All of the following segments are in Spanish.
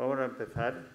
Vamos a empezar.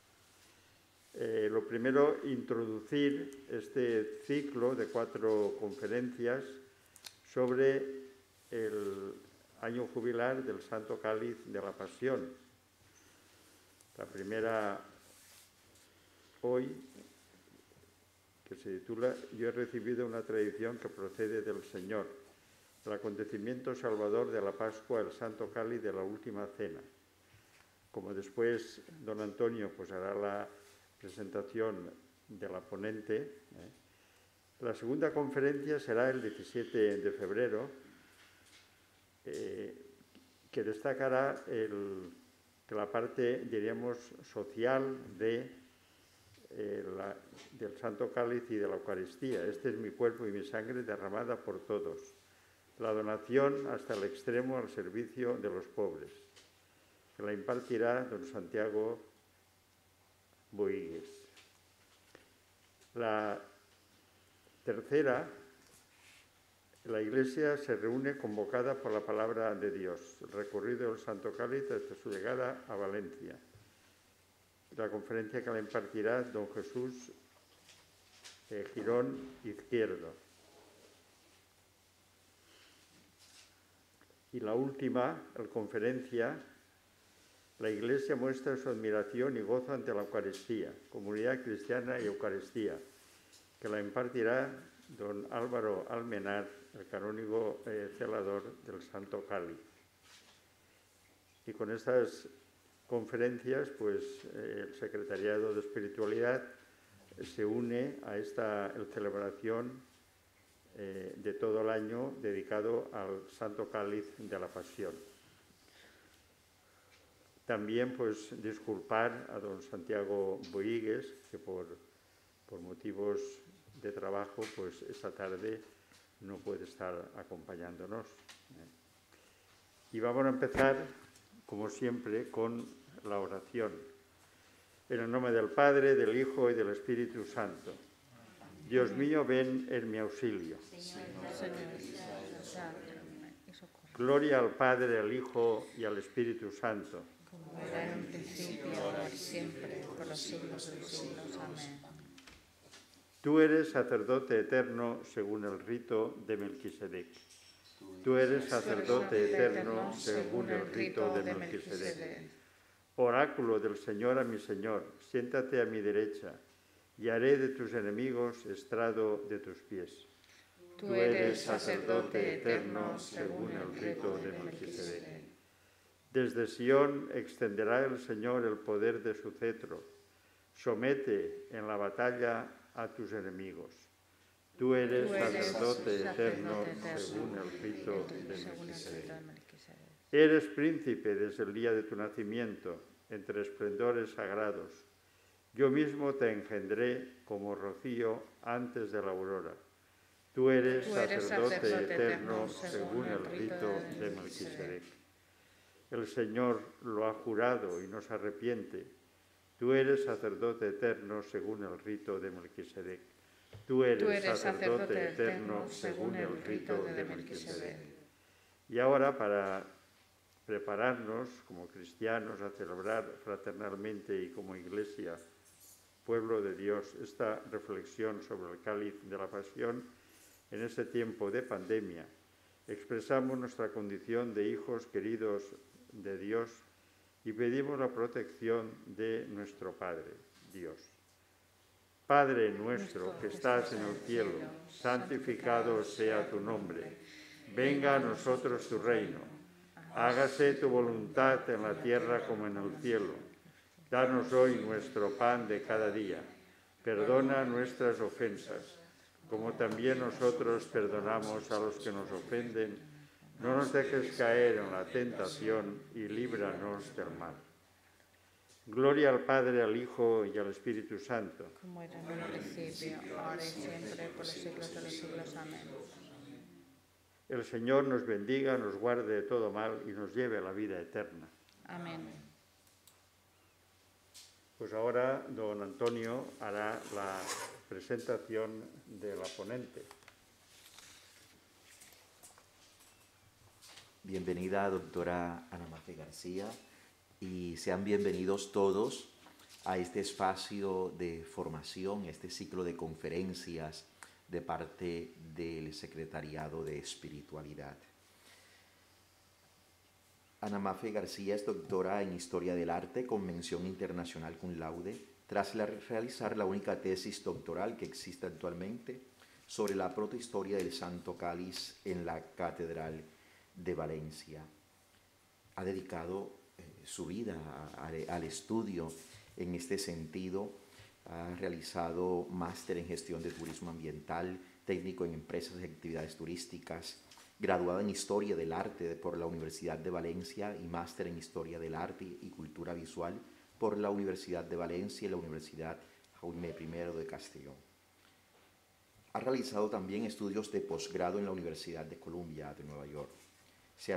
Lo primero, introducir este ciclo de 4 conferencias sobre el año jubilar del Santo Cáliz de la Pasión. La primera hoy, que se titula Yo he recibido una tradición que procede del Señor, el acontecimiento salvador de la Pascua, el Santo Cáliz de la Última Cena. Como después don Antonio pues hará la presentación de la ponente, la segunda conferencia será el 17 de febrero, que destacará que la parte, diríamos, social del Santo Cáliz y de la Eucaristía. Este es mi cuerpo y mi sangre derramada por todos. La donación hasta el extremo al servicio de los pobres, que la impartirá don Santiago Boigues. La tercera, la Iglesia se reúne convocada por la palabra de Dios, el recorrido del Santo Cáliz hasta su llegada a Valencia. La conferencia que la impartirá don Jesús Girón Izquierdo. Y la última, la conferencia, la Iglesia muestra su admiración y gozo ante la Eucaristía, comunidad cristiana y Eucaristía, que la impartirá don Álvaro Almenar, el canónigo celador del Santo Cáliz. Y con estas conferencias, pues el Secretariado de Espiritualidad se une a esta celebración de todo el año dedicado al Santo Cáliz de la Pasión. También, pues, disculpar a don Santiago Boigues, que por motivos de trabajo, pues, esta tarde no puede estar acompañándonos. Y vamos a empezar, como siempre, con la oración. En el nombre del Padre, del Hijo y del Espíritu Santo. Dios mío, ven en mi auxilio. Gloria al Padre, al Hijo y al Espíritu Santo. Como era en un principio, ahora y siempre, por los siglos de los siglos. Amén. Tú eres sacerdote eterno según el rito de Melquisedec. Tú eres sacerdote eterno según el rito de Melquisedec. Oráculo del Señor a mi Señor, siéntate a mi derecha, y haré de tus enemigos estrado de tus pies. Tú eres sacerdote eterno según el rito de Melquisedec. Desde Sión extenderá el Señor el poder de su cetro. Somete en la batalla a tus enemigos. Tú eres sacerdote eterno según el rito de Melquisedec. Eres príncipe desde el día de tu nacimiento, entre esplendores sagrados. Yo mismo te engendré como rocío antes de la aurora. Tú eres sacerdote eterno según el rito de Melquisedec. El Señor lo ha jurado y no se arrepiente. Tú eres sacerdote eterno según el rito de Melquisedec. Tú eres sacerdote eterno según el rito de Melquisedec. Y ahora, para prepararnos como cristianos a celebrar fraternalmente y como Iglesia, pueblo de Dios, esta reflexión sobre el cáliz de la pasión en este tiempo de pandemia, expresamos nuestra condición de hijos queridos de Dios y pedimos la protección de nuestro Padre, Dios. Padre nuestro que estás en el cielo, santificado sea tu nombre. Venga a nosotros tu reino. Hágase tu voluntad en la tierra como en el cielo. Danos hoy nuestro pan de cada día. Perdona nuestras ofensas, como también nosotros perdonamos a los que nos ofenden. No nos dejes caer en la tentación y líbranos del mal. Gloria al Padre, al Hijo y al Espíritu Santo. Como era en un principio, ahora y siempre, por los siglos de los siglos. Amén. El Señor nos bendiga, nos guarde de todo mal y nos lleve a la vida eterna. Amén. Pues ahora don Antonio hará la presentación de la ponente. Bienvenida, doctora Ana Marce García. y sean bienvenidos todos a este espacio de formación, este ciclo de conferencias de parte del Secretariado de Espiritualidad. Ana Mafe García es doctora en Historia del Arte con mención internacional cum laude, tras realizar la única tesis doctoral que existe actualmente sobre la protohistoria del Santo Cáliz en la Catedral de Valencia. Ha dedicado su vida al estudio en este sentido. Ha realizado máster en gestión de turismo ambiental, técnico en empresas y actividades turísticas, graduada en Historia del Arte por la Universidad de Valencia y máster en Historia del Arte y Cultura Visual por la Universidad de Valencia y la Universidad Jaume I de Castellón. Ha realizado también estudios de posgrado en la Universidad de Columbia de Nueva York. Se ha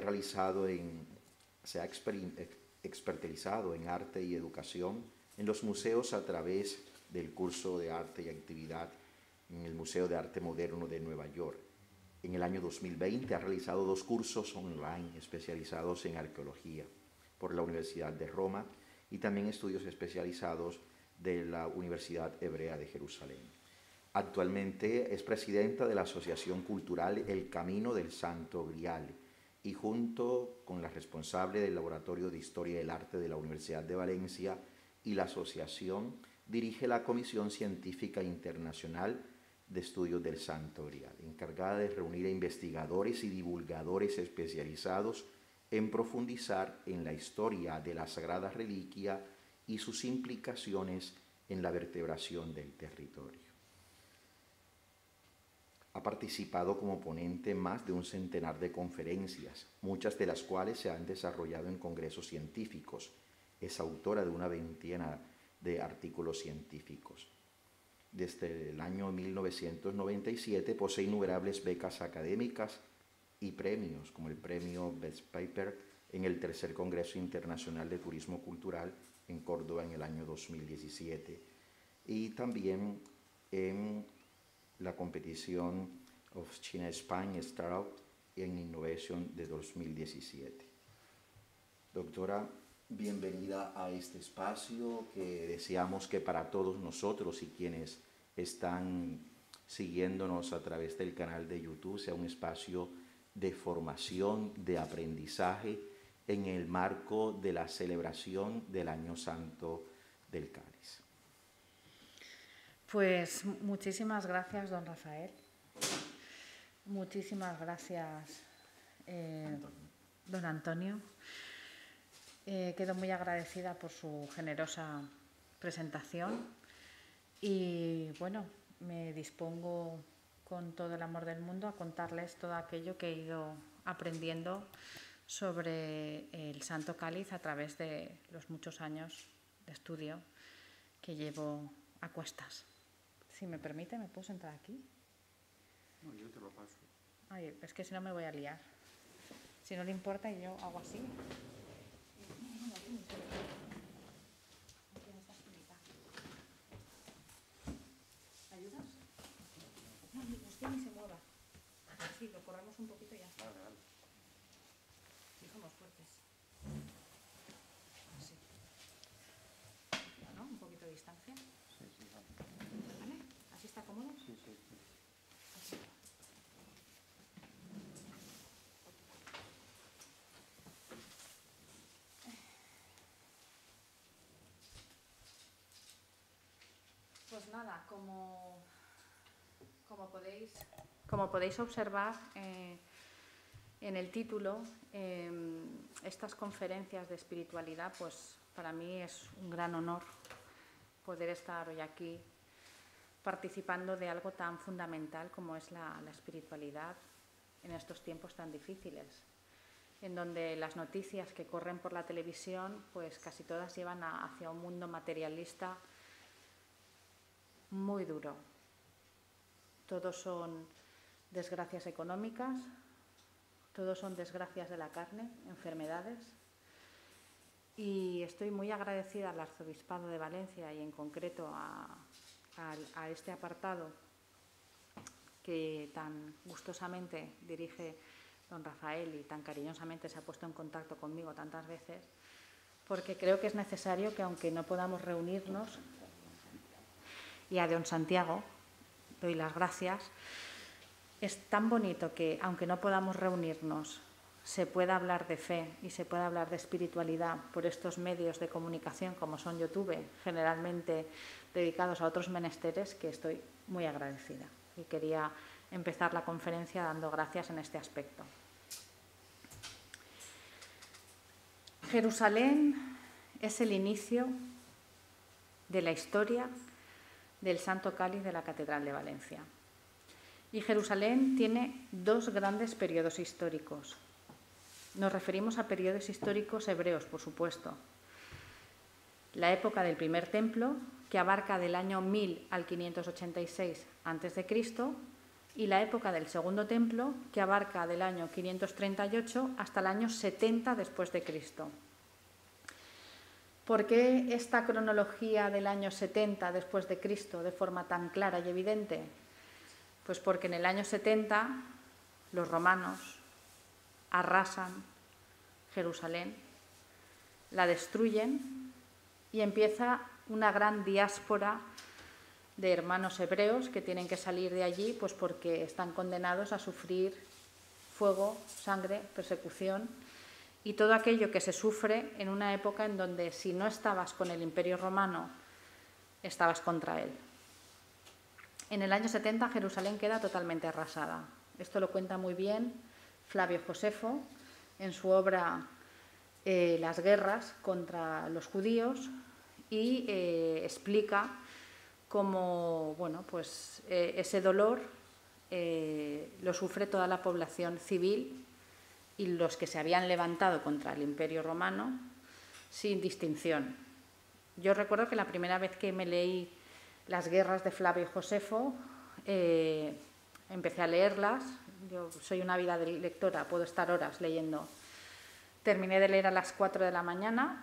expertizado en arte y educación en los museos a través del curso de arte y actividad en el Museo de Arte Moderno de Nueva York. En el año 2020 ha realizado 2 cursos online especializados en arqueología por la Universidad de Roma y también estudios especializados de la Universidad Hebrea de Jerusalén. Actualmente es presidenta de la Asociación Cultural El Camino del Santo Grial y junto con la responsable del Laboratorio de Historia del Arte de la Universidad de Valencia y la asociación, dirige la Comisión Científica Internacional de Estudios del Santo Grial, encargada de reunir a investigadores y divulgadores especializados en profundizar en la historia de la Sagrada Reliquia y sus implicaciones en la vertebración del territorio. Ha participado como ponente en más de un centenar de conferencias, muchas de las cuales se han desarrollado en congresos científicos. Es autora de una veintena de artículos científicos. Desde el año 1997 posee innumerables becas académicas y premios, como el premio Best Paper en el Tercer Congreso Internacional de Turismo Cultural en Córdoba en el año 2017 y también en la competición of China Spain Startup en Innovation de 2017. Doctora, bienvenida a este espacio que deseamos que para todos nosotros y quienes están siguiéndonos a través del canal de YouTube sea un espacio de formación, de aprendizaje en el marco de la celebración del Año Santo del Cáliz. Pues muchísimas gracias, don Rafael. Muchísimas gracias, don Antonio. Quedo muy agradecida por su generosa presentación y, bueno, me dispongo con todo el amor del mundo a contarles todo aquello que he ido aprendiendo sobre el Santo Cáliz a través de los muchos años de estudio que llevo a cuestas. Si me permite, ¿me puedo sentar aquí? No, yo te lo paso. Ay, es que si no me voy a liar. Si no le importa, yo hago así. ¿Ayudas? No, usted ni se mueva. Sí, lo corremos un poquito y ya está. Vale. Y somos fuertes. Así. ¿No? Un poquito de distancia. Sí, vale. ¿Vale? ¿Así está cómodo? Sí. Así. Pues nada, como podéis observar en el título, estas conferencias de espiritualidad, pues para mí es un gran honor poder estar hoy aquí participando de algo tan fundamental como es la espiritualidad en estos tiempos tan difíciles, en donde las noticias que corren por la televisión, pues casi todas llevan hacia un mundo materialista muy duro. Todos son desgracias económicas, todos son desgracias de la carne, enfermedades. Y estoy muy agradecida al Arzobispado de Valencia y en concreto a este apartado que tan gustosamente dirige don Rafael y tan cariñosamente se ha puesto en contacto conmigo tantas veces, porque creo que es necesario que, aunque no podamos reunirnos, y a don Santiago doy las gracias, es tan bonito que, aunque no podamos reunirnos, se pueda hablar de fe y se pueda hablar de espiritualidad por estos medios de comunicación como son YouTube, generalmente dedicados a otros menesteres, que estoy muy agradecida. Y quería empezar la conferencia dando gracias en este aspecto. Jerusalén es el inicio de la historia del Santo Cáliz de la Catedral de Valencia. Y Jerusalén tiene dos grandes periodos históricos. Nos referimos a periodos históricos hebreos, por supuesto. La época del primer templo, que abarca del año 1000 al 586 a.C., y la época del segundo templo, que abarca del año 538 hasta el año 70 después de Cristo. ¿Por qué esta cronología del año 70 después de Cristo de forma tan clara y evidente? Pues porque en el año 70 los romanos arrasan Jerusalén, la destruyen y empieza una gran diáspora de hermanos hebreos que tienen que salir de allí, pues porque están condenados a sufrir fuego, sangre, persecución y todo aquello que se sufre en una época en donde, si no estabas con el Imperio Romano, estabas contra él. En el año 70 Jerusalén queda totalmente arrasada. Esto lo cuenta muy bien Flavio Josefo en su obra Las guerras contra los judíos, y explica cómo, bueno, pues, ese dolor lo sufre toda la población civil y los que se habían levantado contra el Imperio Romano sin distinción. Yo recuerdo que la primera vez que me leí Las guerras de Flavio Josefo, empecé a leerlas. Yo soy una ávida lectora, puedo estar horas leyendo. Terminé de leer a las 4 de la mañana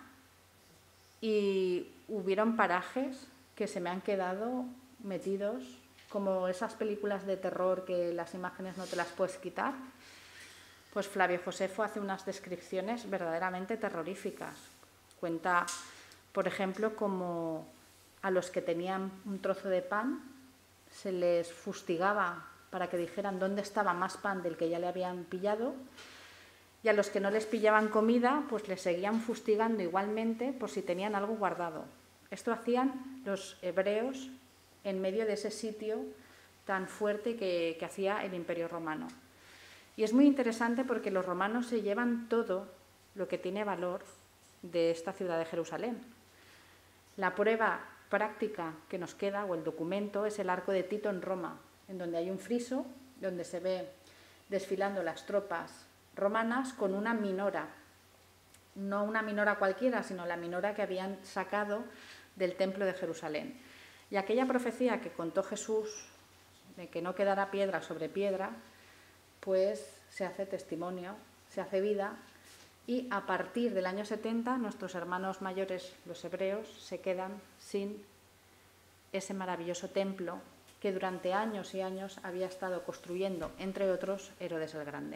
y hubieron parajes que se me han quedado metidos, como esas películas de terror que las imágenes no te las puedes quitar. Pues Flavio Josefo hace unas descripciones verdaderamente terroríficas. Cuenta, por ejemplo, cómo a los que tenían un trozo de pan se les fustigaba para que dijeran dónde estaba más pan del que ya le habían pillado, y a los que no les pillaban comida, pues les seguían fustigando igualmente por si tenían algo guardado. Esto hacían los hebreos en medio de ese sitio tan fuerte que hacía el Imperio Romano. Y es muy interesante porque los romanos se llevan todo lo que tiene valor de esta ciudad de Jerusalén. La prueba práctica que nos queda, o el documento, es el Arco de Tito en Roma, en donde hay un friso donde se ve desfilando las tropas romanas con una minora, no una minora cualquiera, sino la minora que habían sacado del templo de Jerusalén. Y aquella profecía que contó Jesús, de que no quedará piedra sobre piedra, pues se hace testimonio, se hace vida, y a partir del año 70 nuestros hermanos mayores, los hebreos, se quedan sin ese maravilloso templo que durante años y años había estado construyendo, entre otros, Herodes el Grande.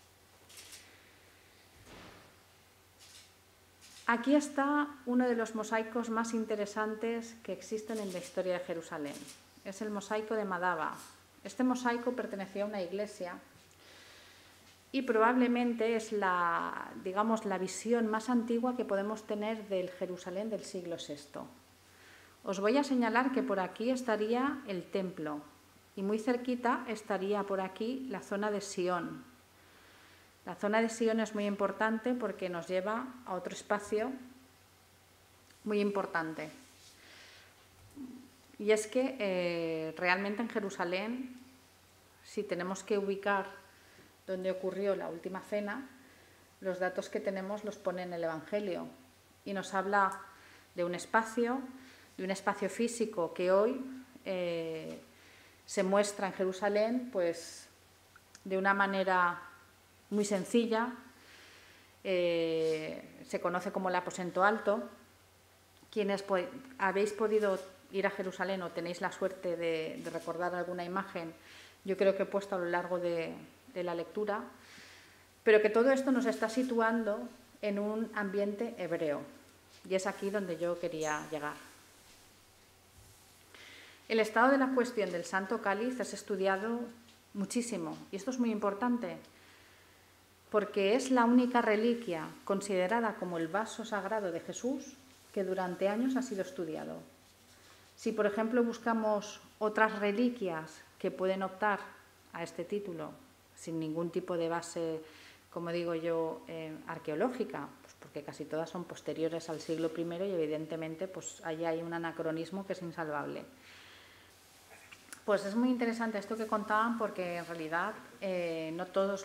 Aquí está uno de los mosaicos más interesantes que existen en la historia de Jerusalén. Es el mosaico de Madaba. Este mosaico pertenecía a una iglesia y probablemente es la visión más antigua que podemos tener del Jerusalén del siglo VI. Os voy a señalar que por aquí estaría el templo y muy cerquita estaría por aquí la zona de Sion. La zona de Sion es muy importante porque nos lleva a otro espacio muy importante. Y es que realmente en Jerusalén, si tenemos que ubicar dónde ocurrió la última cena, los datos que tenemos los pone en el Evangelio y nos habla de un espacio físico que hoy se muestra en Jerusalén, pues de una manera muy sencilla. Se conoce como el aposento alto. Quienes habéis podido ir a Jerusalén o tenéis la suerte de recordar alguna imagen, yo creo que he puesto a lo largo de la lectura, pero que todo esto nos está situando en un ambiente hebreo. Y es aquí donde yo quería llegar. El estado de la cuestión del Santo Cáliz es estudiado muchísimo, y esto es muy importante, porque es la única reliquia considerada como el vaso sagrado de Jesús que durante años ha sido estudiado. Si, por ejemplo, buscamos otras reliquias que pueden optar a este título sin ningún tipo de base, como digo yo, arqueológica, pues porque casi todas son posteriores al siglo I y evidentemente pues ahí hay un anacronismo que es insalvable. Pues es muy interesante esto que contaban porque en realidad no todas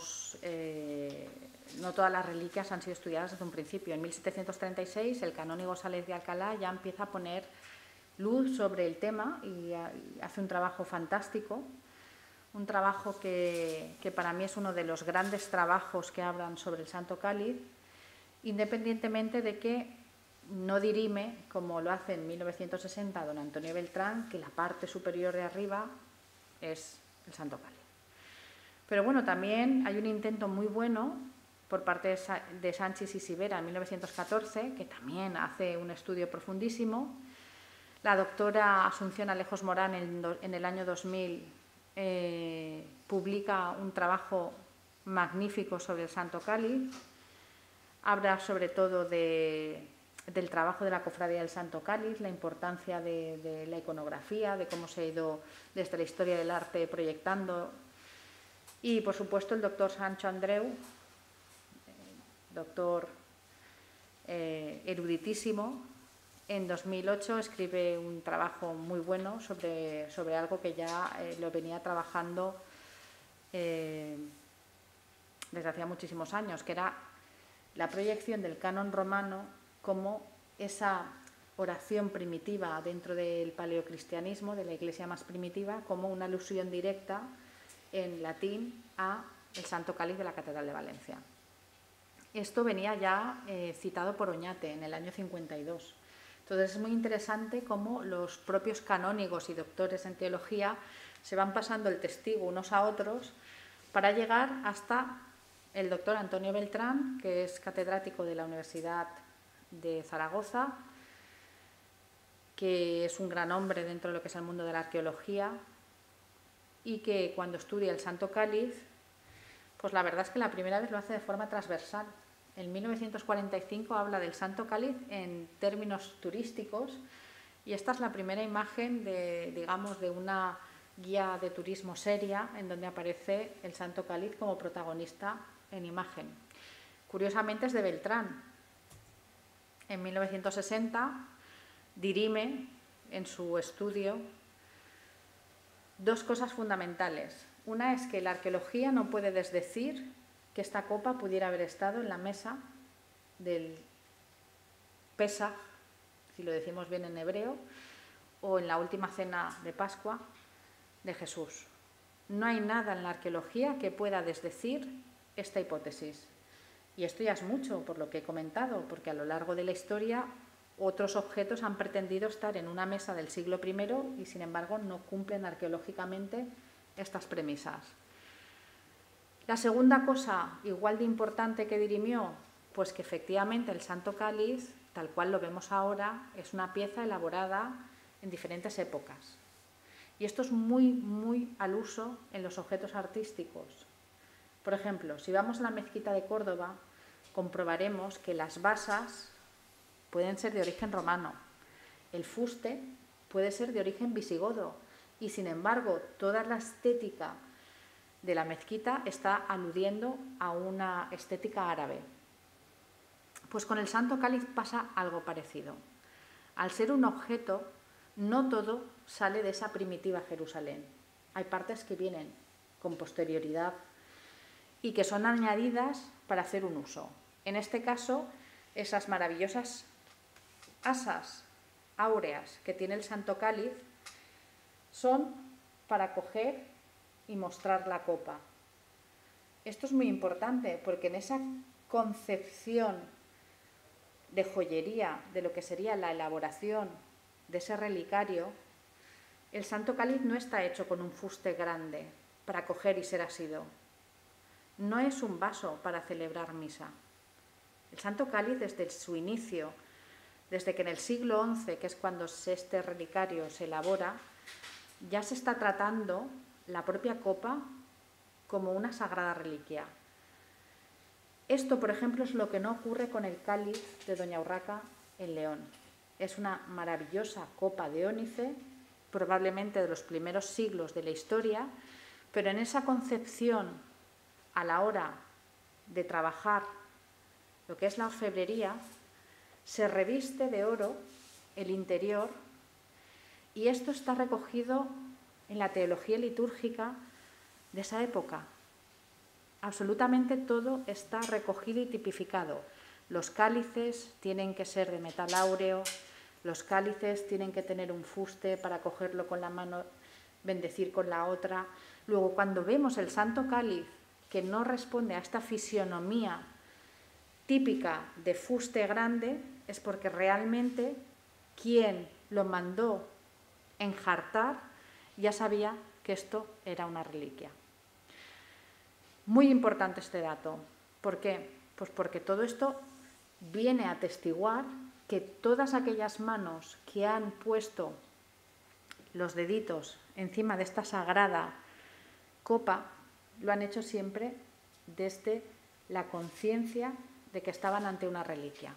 las reliquias han sido estudiadas desde un principio. En 1736 el canónigo Sales de Alcalá ya empieza a poner luz sobre el tema y hace un trabajo fantástico, un trabajo que para mí es uno de los grandes trabajos que hablan sobre el Santo Cáliz, independientemente de que no dirime, como lo hace en 1960 don Antonio Beltrán, que la parte superior de arriba es el Santo Cáliz. Pero bueno, también hay un intento muy bueno por parte de Sánchez y Sivera en 1914, que también hace un estudio profundísimo. La doctora Asunción Alejos Morán en el año 2000 publica un trabajo magnífico sobre el Santo Cáliz. Habla sobre todo del trabajo de la Cofradía del Santo Cáliz, la importancia de la iconografía, de cómo se ha ido desde la historia del arte proyectando. Y, por supuesto, el doctor Sancho Andreu, doctor eruditísimo, en 2008 escribe un trabajo muy bueno sobre algo que ya lo venía trabajando desde hacía muchísimos años, que era la proyección del canon romano como esa oración primitiva dentro del paleocristianismo, de la iglesia más primitiva, como una alusión directa en latín a el Santo Cáliz de la Catedral de Valencia. Esto venía ya citado por Oñate en el año 52. Entonces es muy interesante cómo los propios canónigos y doctores en teología se van pasando el testigo unos a otros para llegar hasta el doctor Antonio Beltrán, que es catedrático de la Universidad de Zaragoza, que es un gran hombre dentro de lo que es el mundo de la arqueología y que cuando estudia el Santo Cáliz, pues la verdad es que la primera vez lo hace de forma transversal. En 1945 habla del Santo Cáliz en términos turísticos y esta es la primera imagen de una guía de turismo seria en donde aparece el Santo Cáliz como protagonista en imagen. Curiosamente es de Beltrán. En 1960 dirime en su estudio dos cosas fundamentales. Una es que la arqueología no puede desdecir que esta copa pudiera haber estado en la mesa del Pesaj, si lo decimos bien en hebreo, o en la última cena de Pascua de Jesús. No hay nada en la arqueología que pueda desdecir esta hipótesis. Y esto ya es mucho, por lo que he comentado, porque a lo largo de la historia otros objetos han pretendido estar en una mesa del siglo I y, sin embargo, no cumplen arqueológicamente estas premisas. La segunda cosa, igual de importante que dirimió, pues que efectivamente el Santo Cáliz, tal cual lo vemos ahora, es una pieza elaborada en diferentes épocas. Y esto es muy, muy al uso en los objetos artísticos. Por ejemplo, si vamos a la mezquita de Córdoba, comprobaremos que las basas pueden ser de origen romano, el fuste puede ser de origen visigodo y, sin embargo, toda la estética de la mezquita está aludiendo a una estética árabe. Pues con el Santo Cáliz pasa algo parecido. Al ser un objeto, no todo sale de esa primitiva Jerusalén. Hay partes que vienen con posterioridad y que son añadidas para hacer un uso. En este caso, esas maravillosas asas áureas que tiene el Santo Cáliz son para coger y mostrar la copa. Esto es muy importante porque en esa concepción de joyería, de lo que sería la elaboración de ese relicario, el Santo Cáliz no está hecho con un fuste grande para coger y ser asido. No es un vaso para celebrar misa. El Santo Cáliz, desde su inicio desde que en el siglo XI, que es cuando este relicario se elabora, ya se está tratando la propia copa como una sagrada reliquia. Esto, por ejemplo, es lo que no ocurre con el cáliz de Doña Urraca en León. Es una maravillosa copa de ónice, probablemente de los primeros siglos de la historia, pero en esa concepción a la hora de trabajar lo que es la orfebrería, se reviste de oro el interior y esto está recogido en la teología litúrgica de esa época. Absolutamente todo está recogido y tipificado. Los cálices tienen que ser de metal áureo, los cálices tienen que tener un fuste para cogerlo con la mano, bendecir con la otra. Luego, cuando vemos el santo cáliz que no responde a esta fisionomía típica de fuste grande, es porque realmente quien lo mandó enjartar ya sabía que esto era una reliquia. Muy importante este dato. ¿Por qué? Pues porque todo esto viene a atestiguar que todas aquellas manos que han puesto los deditos encima de esta sagrada copa lo han hecho siempre desde la conciencia de que estaban ante una reliquia.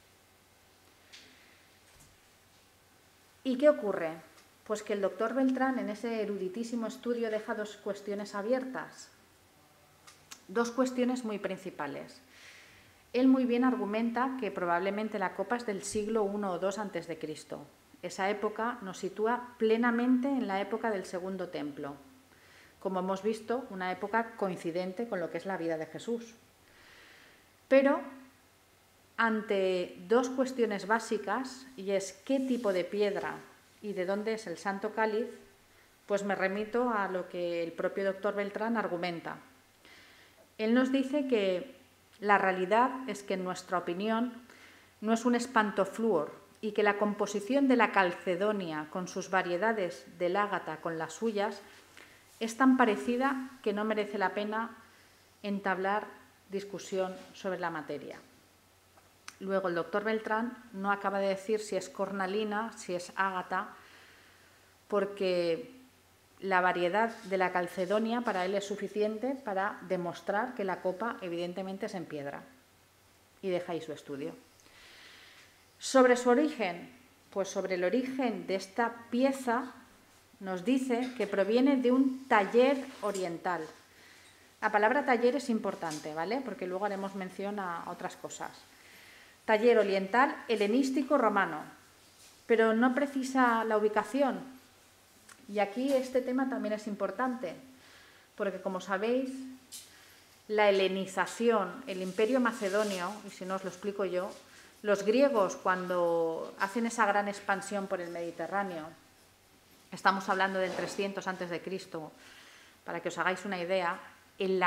¿Y qué ocurre? Pues que el doctor Beltrán en ese eruditísimo estudio deja dos cuestiones abiertas, dos cuestiones muy principales. Él muy bien argumenta que probablemente la copa es del siglo I o II antes de Cristo. Esa época nos sitúa plenamente en la época del Segundo Templo. Como hemos visto, una época coincidente con lo que es la vida de Jesús. Pero ante dos cuestiones básicas, y es qué tipo de piedra y de dónde es el Santo Cáliz, pues me remito a lo que el propio doctor Beltrán argumenta. Él nos dice que la realidad es que, en nuestra opinión, no es un espantoflúor y que la composición de la calcedonia con sus variedades del ágata con las suyas es tan parecida que no merece la pena entablar discusión sobre la materia. Luego el doctor Beltrán no acaba de decir si es cornalina, si es ágata, porque la variedad de la calcedonia para él es suficiente para demostrar que la copa evidentemente es en piedra. Y deja ahí su estudio. Sobre su origen, pues sobre el origen de esta pieza nos dice que proviene de un taller oriental. La palabra taller es importante, ¿vale? Porque luego haremos mención a otras cosas. Taller oriental helenístico romano, pero no precisa la ubicación. Y aquí este tema también es importante, porque como sabéis, la helenización, el imperio macedonio, y si no os lo explico yo, los griegos cuando hacen esa gran expansión por el Mediterráneo, estamos hablando del 300 a.C., para que os hagáis una idea, el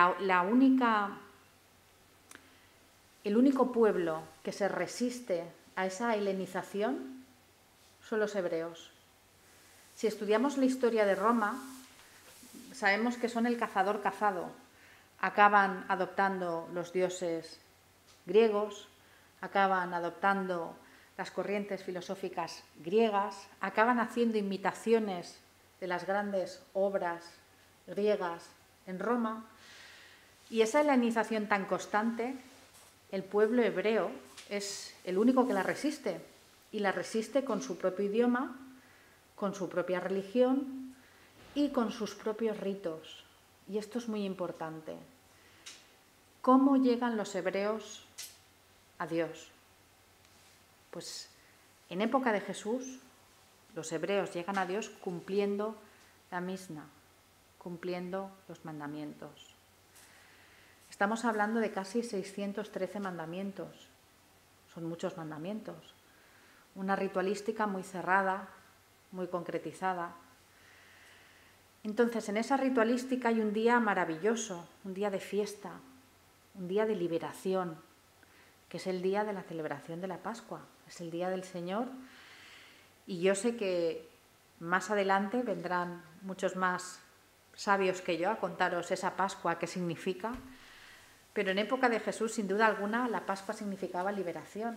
único pueblo que se resiste a esa helenización son los hebreos. Si estudiamos la historia de Roma, sabemos que son el cazador-cazado. Acaban adoptando los dioses griegos, acaban adoptando las corrientes filosóficas griegas, acaban haciendo imitaciones de las grandes obras griegas en Roma, y esa helenización tan constante, el pueblo hebreo es el único que la resiste, y la resiste con su propio idioma, con su propia religión y con sus propios ritos. Y esto es muy importante. ¿Cómo llegan los hebreos a Dios? Pues en época de Jesús, los hebreos llegan a Dios cumpliendo la misna, cumpliendo los mandamientos. Estamos hablando de casi 613 mandamientos. Son muchos mandamientos. Una ritualística muy cerrada, muy concretizada. Entonces, en esa ritualística hay un día maravilloso, un día de fiesta, un día de liberación, que es el día de la celebración de la Pascua, es el día del Señor. Y yo sé que más adelante vendrán muchos más sabios que yo a contaros esa Pascua, qué significa. Pero en época de Jesús, sin duda alguna, la Pascua significaba liberación.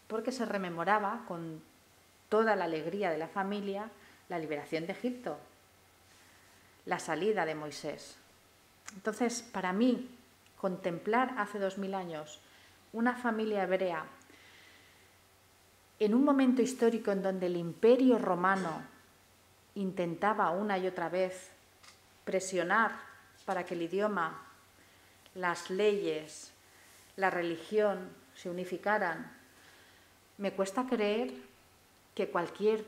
porque se rememoraba con toda la alegría de la familia la liberación de Egipto, la salida de Moisés. Entonces, para mí, contemplar hace 2000 años una familia hebrea en un momento histórico en donde el Imperio Romano intentaba una y otra vez presionar para que el idioma, las leyes, la religión se unificaran, me cuesta creer que cualquier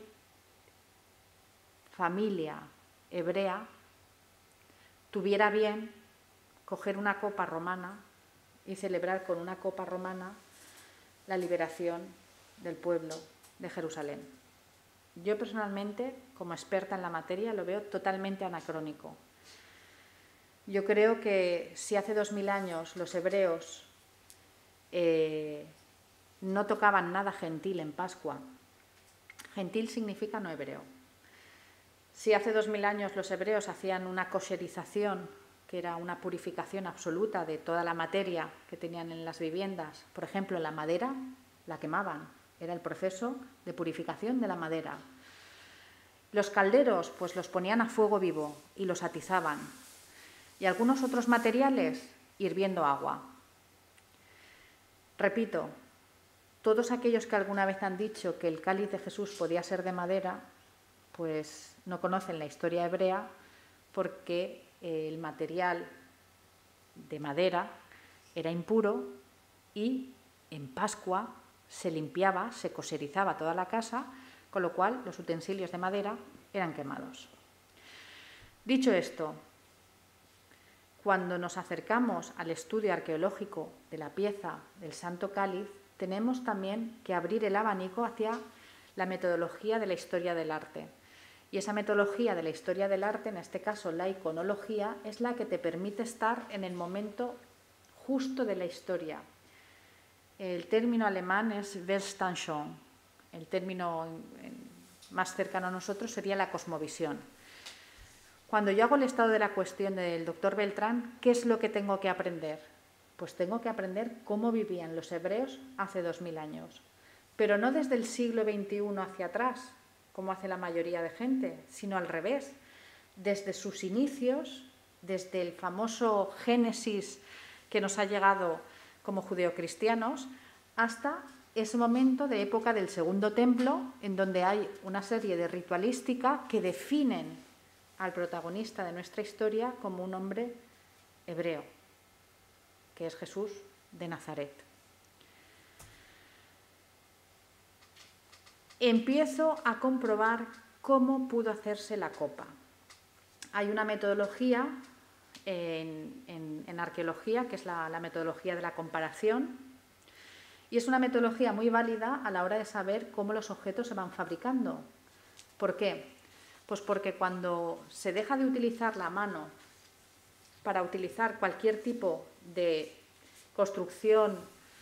familia hebrea tuviera bien coger una copa romana y celebrar con una copa romana la liberación del pueblo de Jerusalén. Yo personalmente, como experta en la materia, lo veo totalmente anacrónico. Yo creo que si hace 2000 años los hebreos no tocaban nada gentil en Pascua, gentil significa no hebreo. Si hace 2000 años los hebreos hacían una kosherización, que era una purificación absoluta de toda la materia que tenían en las viviendas, por ejemplo, la madera la quemaban, era el proceso de purificación de la madera. Los calderos pues los ponían a fuego vivo y los atizaban, y algunos otros materiales hirviendo agua. Repito, todos aquellos que alguna vez han dicho que el cáliz de Jesús podía ser de madera, pues no conocen la historia hebrea, porque el material de madera era impuro y en Pascua se limpiaba, se koserizaba toda la casa, con lo cual los utensilios de madera eran quemados. Dicho esto, cuando nos acercamos al estudio arqueológico de la pieza del Santo Cáliz, tenemos también que abrir el abanico hacia la metodología de la historia del arte. Y esa metodología de la historia del arte, en este caso la iconología, es la que te permite estar en el momento justo de la historia. El término alemán es Weltanschauung. El término más cercano a nosotros sería la cosmovisión. Cuando yo hago el estado de la cuestión del doctor Beltrán, ¿qué es lo que tengo que aprender? Pues tengo que aprender cómo vivían los hebreos hace 2000 años. Pero no desde el siglo XXI hacia atrás, como hace la mayoría de gente, sino al revés, desde sus inicios, desde el famoso Génesis que nos ha llegado como judeocristianos, hasta ese momento de época del Segundo Templo, en donde hay una serie de ritualística que definen al protagonista de nuestra historia como un hombre hebreo, que es Jesús de Nazaret. Empiezo a comprobar cómo pudo hacerse la copa. Hay una metodología en arqueología, que es la metodología de la comparación, y es una metodología muy válida a la hora de saber cómo los objetos se van fabricando. ¿Por qué? Pues porque cuando se deja de utilizar la mano para utilizar cualquier tipo de construcción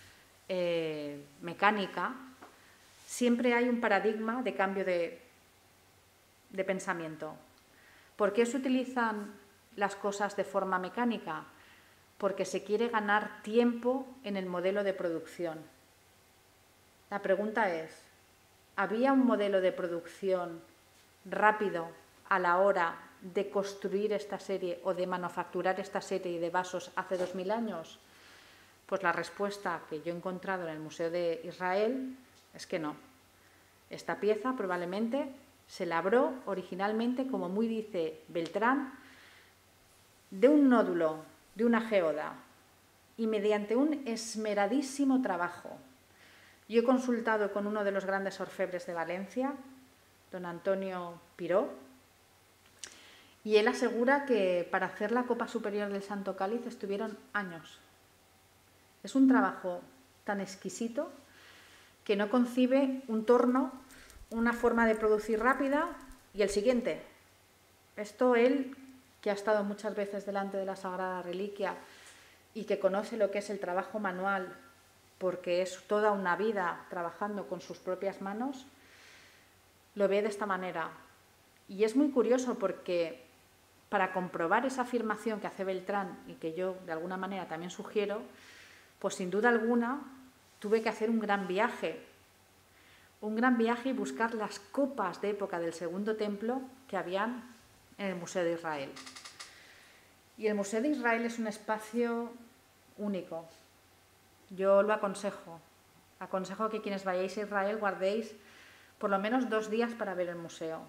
mecánica, siempre hay un paradigma de cambio de pensamiento. ¿Por qué se utilizan las cosas de forma mecánica? Porque se quiere ganar tiempo en el modelo de producción. La pregunta es, ¿había un modelo de producción rápido a la hora de construir esta serie o de manufacturar esta serie de vasos hace 2000 años? Pues la respuesta que yo he encontrado en el Museo de Israel es que no. Esta pieza probablemente se labró originalmente, como muy dice Beltrán, de un nódulo, de una geoda, y mediante un esmeradísimo trabajo. Yo he consultado con uno de los grandes orfebres de Valencia, don Antonio Piró, y él asegura que para hacer la copa superior del Santo Cáliz estuvieron años. Es un trabajo tan exquisito que no concibe un torno, una forma de producir rápida y el siguiente. Esto él, que ha estado muchas veces delante de la Sagrada Reliquia y que conoce lo que es el trabajo manual, porque es toda una vida trabajando con sus propias manos, lo ve de esta manera. Y es muy curioso porque para comprobar esa afirmación que hace Beltrán y que yo de alguna manera también sugiero, pues sin duda alguna tuve que hacer un gran viaje un gran viaje y buscar las copas de época del Segundo Templo que habían en el Museo de Israel. Y el Museo de Israel es un espacio único. Yo lo aconsejo. Aconsejo que quienes vayáis a Israel guardéis por lo menos 2 días para ver el museo.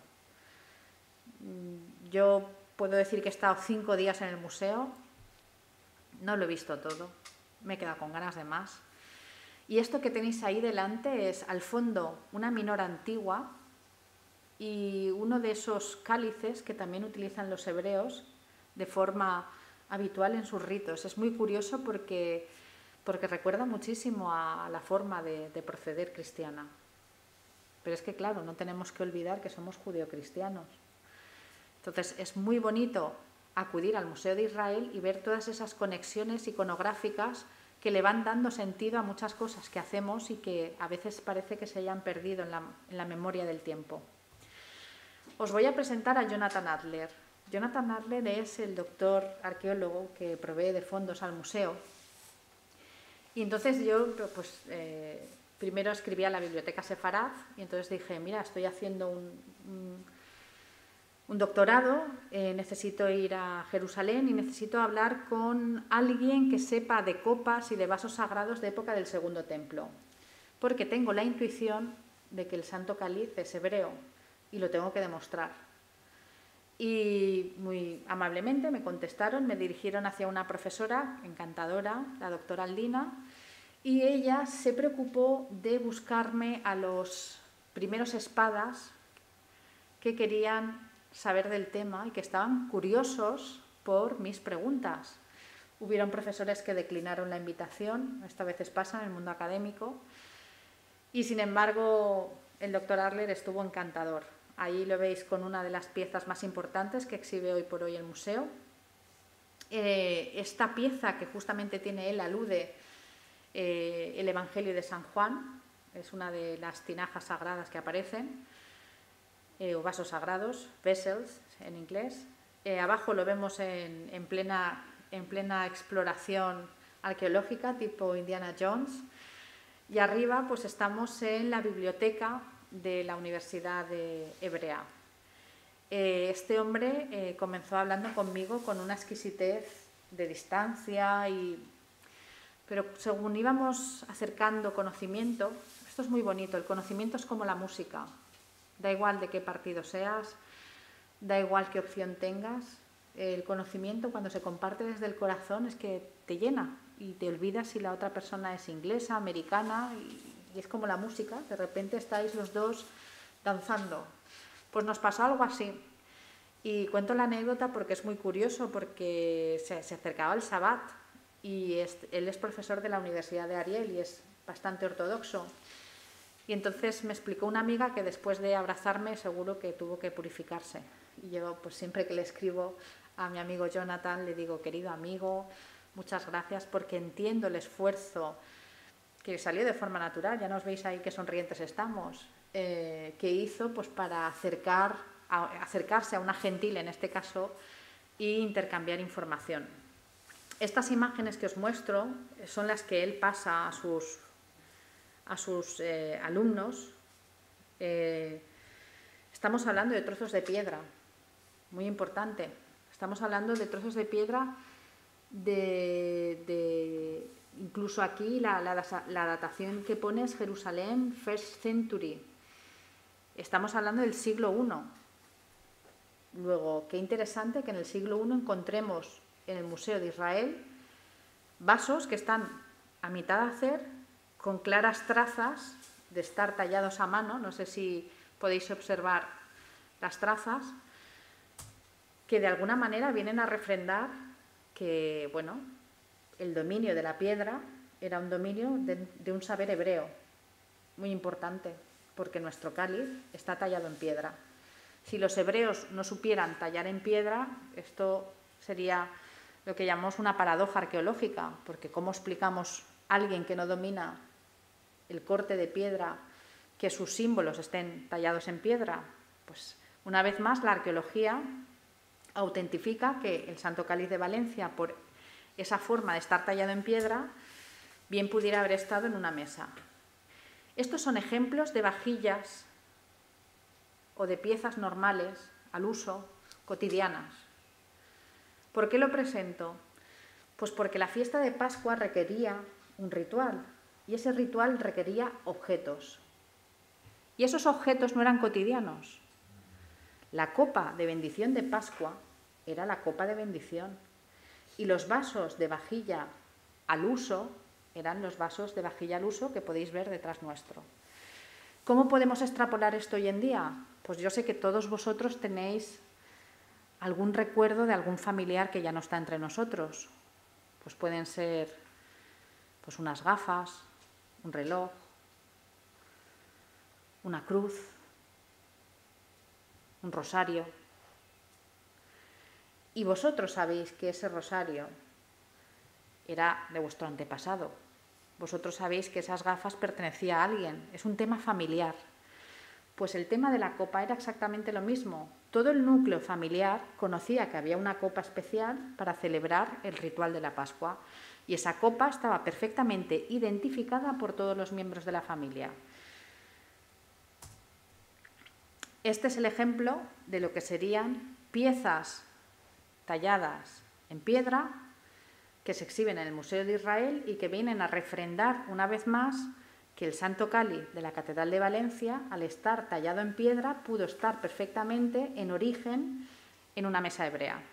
Yo puedo decir que he estado 5 días en el museo. No lo he visto todo. Me he quedado con ganas de más. Y esto que tenéis ahí delante es, al fondo, una minora antigua y uno de esos cálices que también utilizan los hebreos de forma habitual en sus ritos. Es muy curioso porque recuerda muchísimo a la forma de proceder cristiana. Pero es que, claro, no tenemos que olvidar que somos judeocristianos. Entonces, es muy bonito acudir al Museo de Israel y ver todas esas conexiones iconográficas que le van dando sentido a muchas cosas que hacemos y que a veces parece que se hayan perdido en la memoria del tiempo. Os voy a presentar a Jonathan Adler. Jonathan Adler es el doctor arqueólogo que provee de fondos al museo. Y entonces yo, pues, primero escribí a la Biblioteca Sefarad y entonces dije, mira, estoy haciendo un doctorado, necesito ir a Jerusalén y necesito hablar con alguien que sepa de copas y de vasos sagrados de época del Segundo Templo, porque tengo la intuición de que el Santo Cáliz es hebreo y lo tengo que demostrar. Y muy amablemente me contestaron, me dirigieron hacia una profesora encantadora, la doctora Aldina, y ella se preocupó de buscarme a los primeros espadas que querían saber del tema y que estaban curiosos por mis preguntas. Hubieron profesores que declinaron la invitación, esta veces pasa en el mundo académico, y sin embargo el doctor Adler estuvo encantador. Ahí lo veis con una de las piezas más importantes que exhibe hoy por hoy el museo. Esta pieza que justamente tiene él alude el Evangelio de San Juan, es una de las tinajas sagradas que aparecen, o vasos sagrados, vessels en inglés. Abajo lo vemos en plena exploración arqueológica tipo Indiana Jones, y arriba pues estamos en la biblioteca de la Universidad Hebrea. Este hombre comenzó hablando conmigo con una exquisitez de distancia, pero según íbamos acercando conocimiento, esto es muy bonito, el conocimiento es como la música. Da igual de qué partido seas, da igual qué opción tengas, el conocimiento cuando se comparte desde el corazón es que te llena y te olvidas si la otra persona es inglesa, americana, y es como la música, de repente estáis los dos danzando. Pues nos pasó algo así. Y cuento la anécdota porque es muy curioso, porque se acercaba el Sabbat y él es profesor de la Universidad de Ariel y es bastante ortodoxo. Y entonces me explicó una amiga que después de abrazarme seguro que tuvo que purificarse. Y yo pues siempre que le escribo a mi amigo Jonathan le digo, querido amigo, muchas gracias porque entiendo el esfuerzo que salió de forma natural, ya nos veis ahí que sonrientes estamos, que hizo pues para acercarse a una gentil en este caso e intercambiar información. Estas imágenes que os muestro son las que él pasa a sus alumnos. Estamos hablando de trozos de piedra, muy importante. Estamos hablando de trozos de piedra incluso aquí la datación que pone es Jerusalén, First Century. Estamos hablando del siglo I. Luego, qué interesante que en el siglo I encontremos en el Museo de Israel vasos que están a mitad de hacer, con claras trazas de estar tallados a mano, no sé si podéis observar las trazas, que de alguna manera vienen a refrendar que, bueno, el dominio de la piedra era un dominio de un saber hebreo, muy importante, porque nuestro cáliz está tallado en piedra. Si los hebreos no supieran tallar en piedra, esto sería lo que llamamos una paradoja arqueológica, porque ¿cómo explicamos a alguien que no domina el corte de piedra que sus símbolos estén tallados en piedra? Pues una vez más la arqueología autentifica que el Santo Cáliz de Valencia, por esa forma de estar tallado en piedra, bien pudiera haber estado en una mesa. Estos son ejemplos de vajillas o de piezas normales, al uso, cotidianas. ¿Por qué lo presento? Pues porque la fiesta de Pascua requería un ritual, y ese ritual requería objetos. Y esos objetos no eran cotidianos. La copa de bendición de Pascua era la copa de bendición, y los vasos de vajilla al uso eran los vasos de vajilla al uso que podéis ver detrás nuestro. ¿Cómo podemos extrapolar esto hoy en día? Pues yo sé que todos vosotros tenéis algún recuerdo de algún familiar que ya no está entre nosotros. Pues pueden ser pues unas gafas, un reloj, una cruz, un rosario. Y vosotros sabéis que ese rosario era de vuestro antepasado. Vosotros sabéis que esas gafas pertenecían a alguien. Es un tema familiar. Pues el tema de la copa era exactamente lo mismo. Todo el núcleo familiar conocía que había una copa especial para celebrar el ritual de la Pascua. Y esa copa estaba perfectamente identificada por todos los miembros de la familia. Este es el ejemplo de lo que serían piezas talladas en piedra que se exhiben en el Museo de Israel y que vienen a refrendar una vez más que el Santo Cáliz de la Catedral de Valencia, al estar tallado en piedra, pudo estar perfectamente en origen en una mesa hebrea.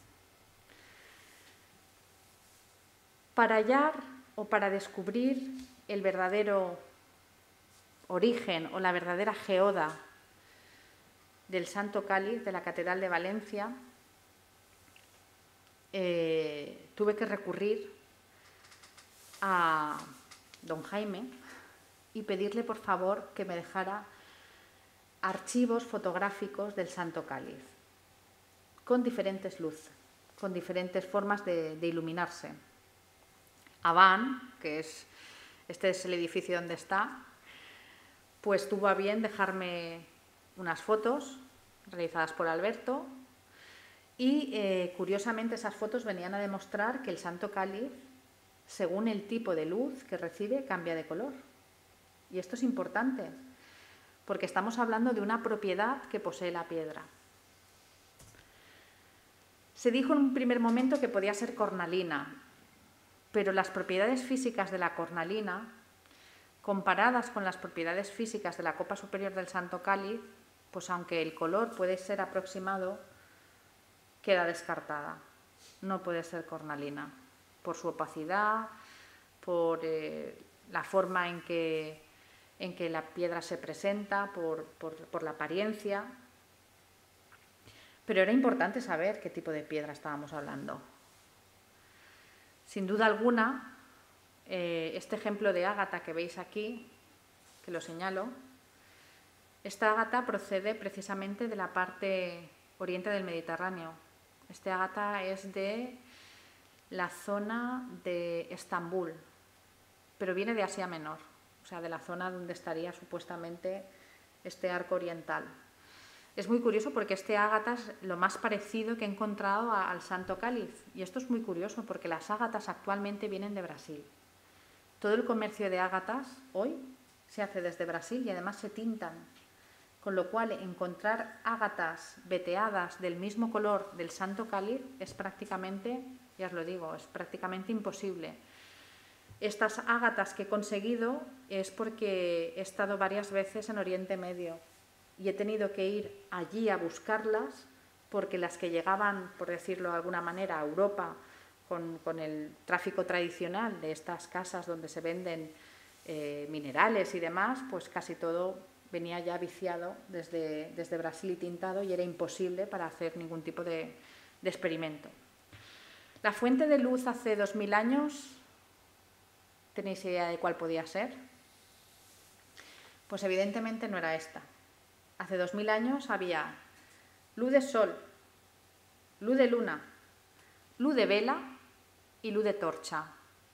Para hallar o para descubrir el verdadero origen o la verdadera geoda del Santo Cáliz de la Catedral de Valencia, tuve que recurrir a don Jaime y pedirle por favor que me dejara archivos fotográficos del Santo Cáliz con diferentes luces, con diferentes formas de iluminarse. Aván, este es el edificio donde está, pues tuvo a bien dejarme unas fotos realizadas por Alberto y curiosamente esas fotos venían a demostrar que el Santo Cáliz, según el tipo de luz que recibe, cambia de color. Y esto es importante, porque estamos hablando de una propiedad que posee la piedra. Se dijo en un primer momento que podía ser cornalina, pero las propiedades físicas de la cornalina, comparadas con las propiedades físicas de la copa superior del Santo Cáliz, pues aunque el color puede ser aproximado, queda descartada. No puede ser cornalina, por su opacidad, por la forma en que la piedra se presenta, por la apariencia. Pero era importante saber qué tipo de piedra estábamos hablando. Sin duda alguna, este ejemplo de ágata que veis aquí, que lo señalo, esta ágata procede precisamente de la parte oriente del Mediterráneo. Este ágata es de la zona de Estambul, pero viene de Asia Menor, o sea, de la zona donde estaría supuestamente este arco oriental. Es muy curioso porque este ágata es lo más parecido que he encontrado al Santo Cáliz. Y esto es muy curioso porque las ágatas actualmente vienen de Brasil. Todo el comercio de ágatas hoy se hace desde Brasil y además se tintan. Con lo cual, encontrar ágatas veteadas del mismo color del Santo Cáliz es prácticamente, ya os lo digo, es prácticamente imposible. Estas ágatas que he conseguido es porque he estado varias veces en Oriente Medio y he tenido que ir allí a buscarlas porque las que llegaban, por decirlo de alguna manera, a Europa con el tráfico tradicional de estas casas donde se venden minerales y demás, pues casi todo venía ya viciado desde Brasil y tintado y era imposible para hacer ningún tipo de experimento. La fuente de luz hace 2000 años, ¿tenéis idea de cuál podía ser? Pues evidentemente no era esta. Hace 2000 años había luz de sol, luz de luna, luz de vela y luz de torcha.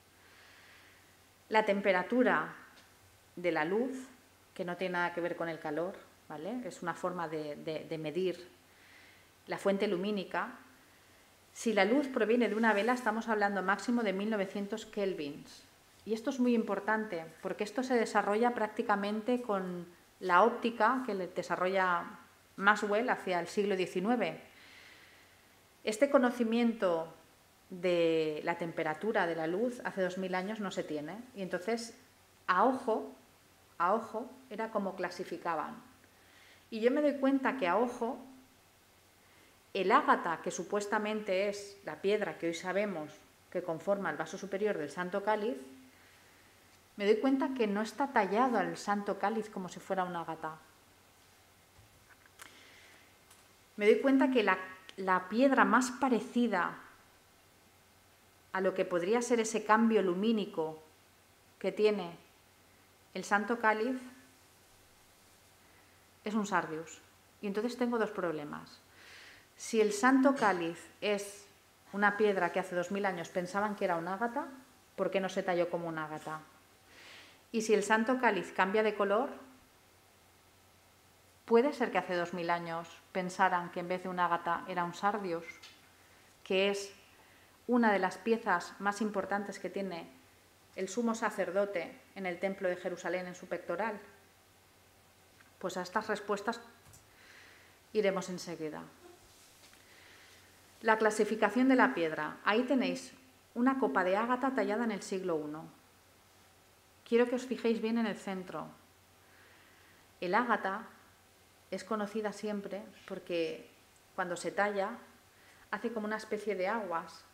La temperatura de la luz, que no tiene nada que ver con el calor, ¿vale? Es una forma de medir la fuente lumínica. Si la luz proviene de una vela, estamos hablando máximo de 1900 kelvins. Y esto es muy importante, porque esto se desarrolla prácticamente con la óptica que le desarrolla Maxwell hacia el siglo XIX. Este conocimiento de la temperatura de la luz hace 2000 años no se tiene. Y entonces, a ojo, era como clasificaban. Y yo me doy cuenta que a ojo, el ágata, que supuestamente es la piedra que hoy sabemos que conforma el vaso superior del Santo Cáliz, me doy cuenta que no está tallado al Santo Cáliz como si fuera un ágata. Me doy cuenta que la piedra más parecida a lo que podría ser ese cambio lumínico que tiene el Santo Cáliz es un sardius. Y entonces tengo dos problemas. Si el Santo Cáliz es una piedra que hace 2000 años pensaban que era un ágata, ¿por qué no se talló como un ágata? Y si el Santo Cáliz cambia de color, puede ser que hace 2000 años pensaran que en vez de un ágata era un sardius, que es una de las piezas más importantes que tiene el sumo sacerdote en el templo de Jerusalén en su pectoral. Pues a estas respuestas iremos enseguida. La clasificación de la piedra. Ahí tenéis una copa de ágata tallada en el siglo I. Quiero que os fijéis bien en el centro. El ágata es conocida siempre porque cuando se talla hace como una especie de aguas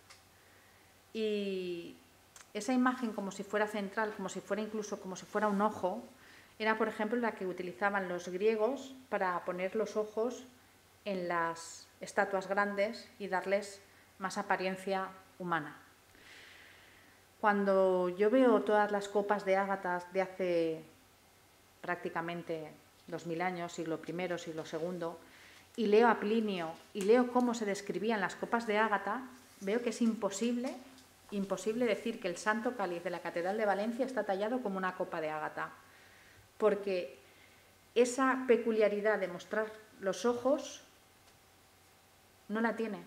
y esa imagen como si fuera central, como si fuera incluso como si fuera un ojo, era por ejemplo la que utilizaban los griegos para poner los ojos en las estatuas grandes y darles más apariencia humana. Cuando yo veo todas las copas de ágatas de hace prácticamente 2000 años, siglo I, siglo II, y leo a Plinio y leo cómo se describían las copas de ágata, veo que es imposible decir que el Santo Cáliz de la Catedral de Valencia está tallado como una copa de ágata, porque esa peculiaridad de mostrar los ojos no la tiene.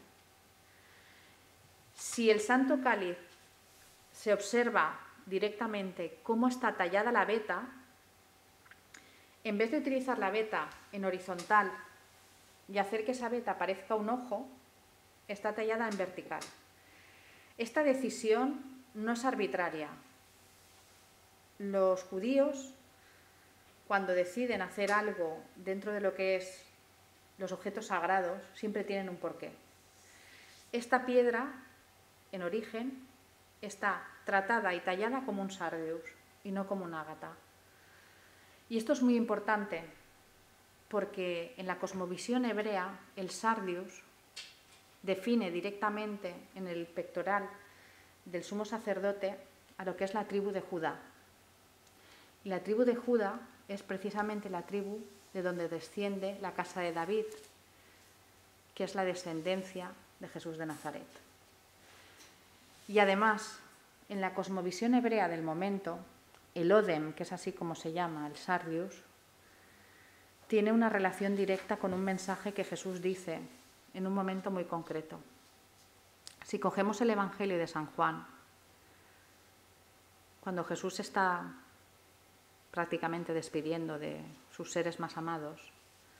Si el Santo Cáliz se observa directamente cómo está tallada la veta, en vez de utilizar la veta en horizontal y hacer que esa veta parezca un ojo, está tallada en vertical. Esta decisión no es arbitraria. Los judíos, cuando deciden hacer algo dentro de lo que es los objetos sagrados, siempre tienen un porqué. Esta piedra, en origen, está tratada y tallada como un sardius y no como un ágata. Y esto es muy importante porque en la cosmovisión hebrea el sardius define directamente en el pectoral del sumo sacerdote a lo que es la tribu de Judá. Y la tribu de Judá es precisamente la tribu de donde desciende la casa de David, que es la descendencia de Jesús de Nazaret. Y además, en la cosmovisión hebrea del momento, el Odem, que es así como se llama, el sardius, tiene una relación directa con un mensaje que Jesús dice en un momento muy concreto. Si cogemos el Evangelio de San Juan, cuando Jesús está prácticamente despidiendo de sus seres más amados,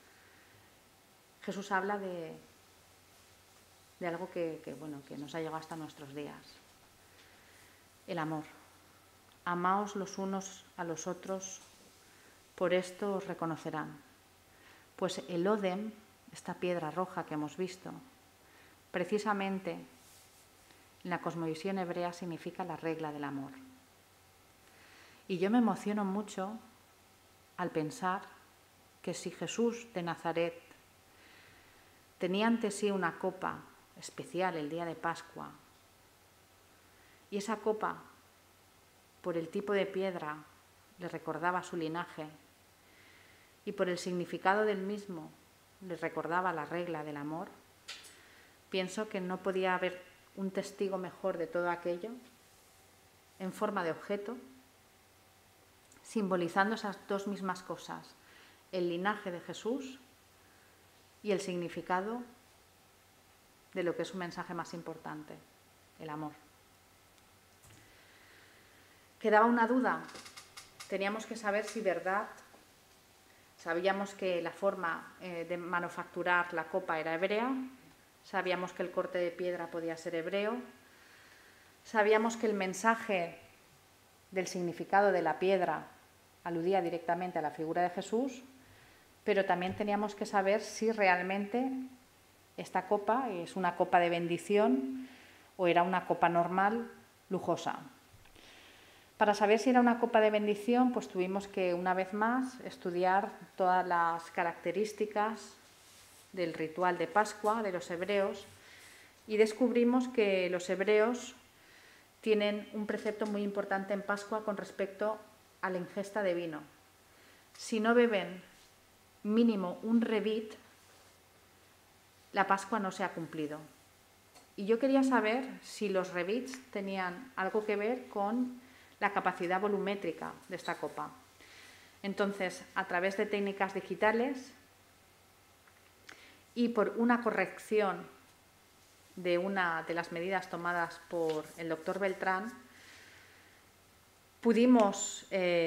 Jesús habla de algo que nos ha llegado hasta nuestros días. El amor. Amaos los unos a los otros, por esto os reconocerán. Pues el Odem, esta piedra roja que hemos visto, precisamente en la cosmovisión hebrea significa la regla del amor. Y yo me emociono mucho al pensar que si Jesús de Nazaret tenía ante sí una copa especial el día de Pascua, y esa copa, por el tipo de piedra, le recordaba su linaje, y por el significado del mismo le recordaba la regla del amor, pienso que no podía haber un testigo mejor de todo aquello, en forma de objeto, simbolizando esas dos mismas cosas, el linaje de Jesús y el significado de lo que es su mensaje más importante, el amor. quedaba una duda. Teníamos que saber si verdad. Sabíamos que la forma de manufacturar la copa era hebrea, sabíamos que el corte de piedra podía ser hebreo, sabíamos que el mensaje del significado de la piedra aludía directamente a la figura de Jesús, pero también teníamos que saber si realmente esta copa es una copa de bendición o era una copa normal, lujosa. Para saber si era una copa de bendición, pues tuvimos que, una vez más, estudiar todas las características del ritual de Pascua de los hebreos y descubrimos que los hebreos tienen un precepto muy importante en Pascua con respecto a la ingesta de vino. Si no beben mínimo un revit, la Pascua no se ha cumplido. Y yo quería saber si los revits tenían algo que ver con la capacidad volumétrica de esta copa. Entonces, a través de técnicas digitales y por una corrección de una de las medidas tomadas por el doctor Beltrán, pudimos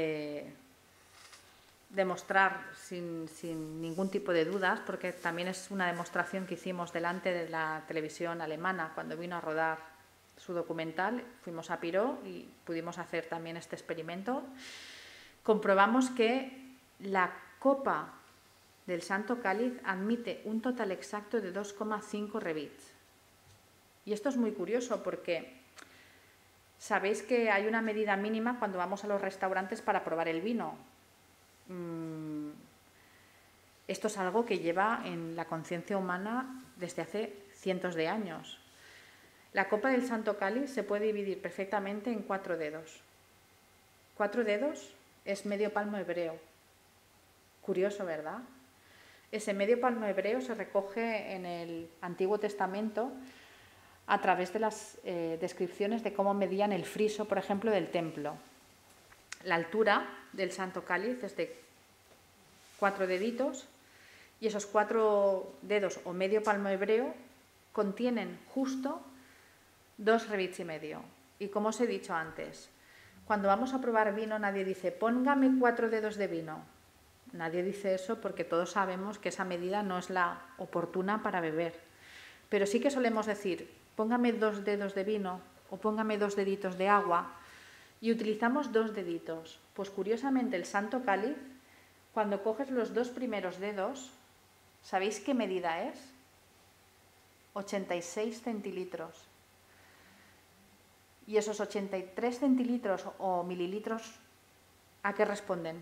demostrar sin ningún tipo de dudas, porque también es una demostración que hicimos delante de la televisión alemana cuando vino a rodar su documental, fuimos a Piró y pudimos hacer también este experimento. Comprobamos que la copa del Santo Cáliz admite un total exacto de 2,5 revits. Y esto es muy curioso porque sabéis que hay una medida mínima cuando vamos a los restaurantes para probar el vino. Esto es algo que lleva en la conciencia humana desde hace cientos de años. La copa del Santo Cáliz se puede dividir perfectamente en 4 dedos. 4 dedos es medio palmo hebreo. Curioso, ¿verdad? Ese medio palmo hebreo se recoge en el Antiguo Testamento a través de las descripciones de cómo medían el friso, por ejemplo, del templo. La altura del Santo Cáliz es de 4 deditos y esos 4 dedos o medio palmo hebreo contienen justo 2 revits y medio. Y como os he dicho antes, cuando vamos a probar vino nadie dice póngame 4 dedos de vino. Nadie dice eso porque todos sabemos que esa medida no es la oportuna para beber. Pero sí que solemos decir póngame 2 dedos de vino o póngame 2 deditos de agua y utilizamos 2 deditos. Pues curiosamente el Santo Cáliz, cuando coges los 2 primeros dedos, ¿sabéis qué medida es? 86 centilitros. Y esos 83 centilitros o mililitros, ¿a qué responden?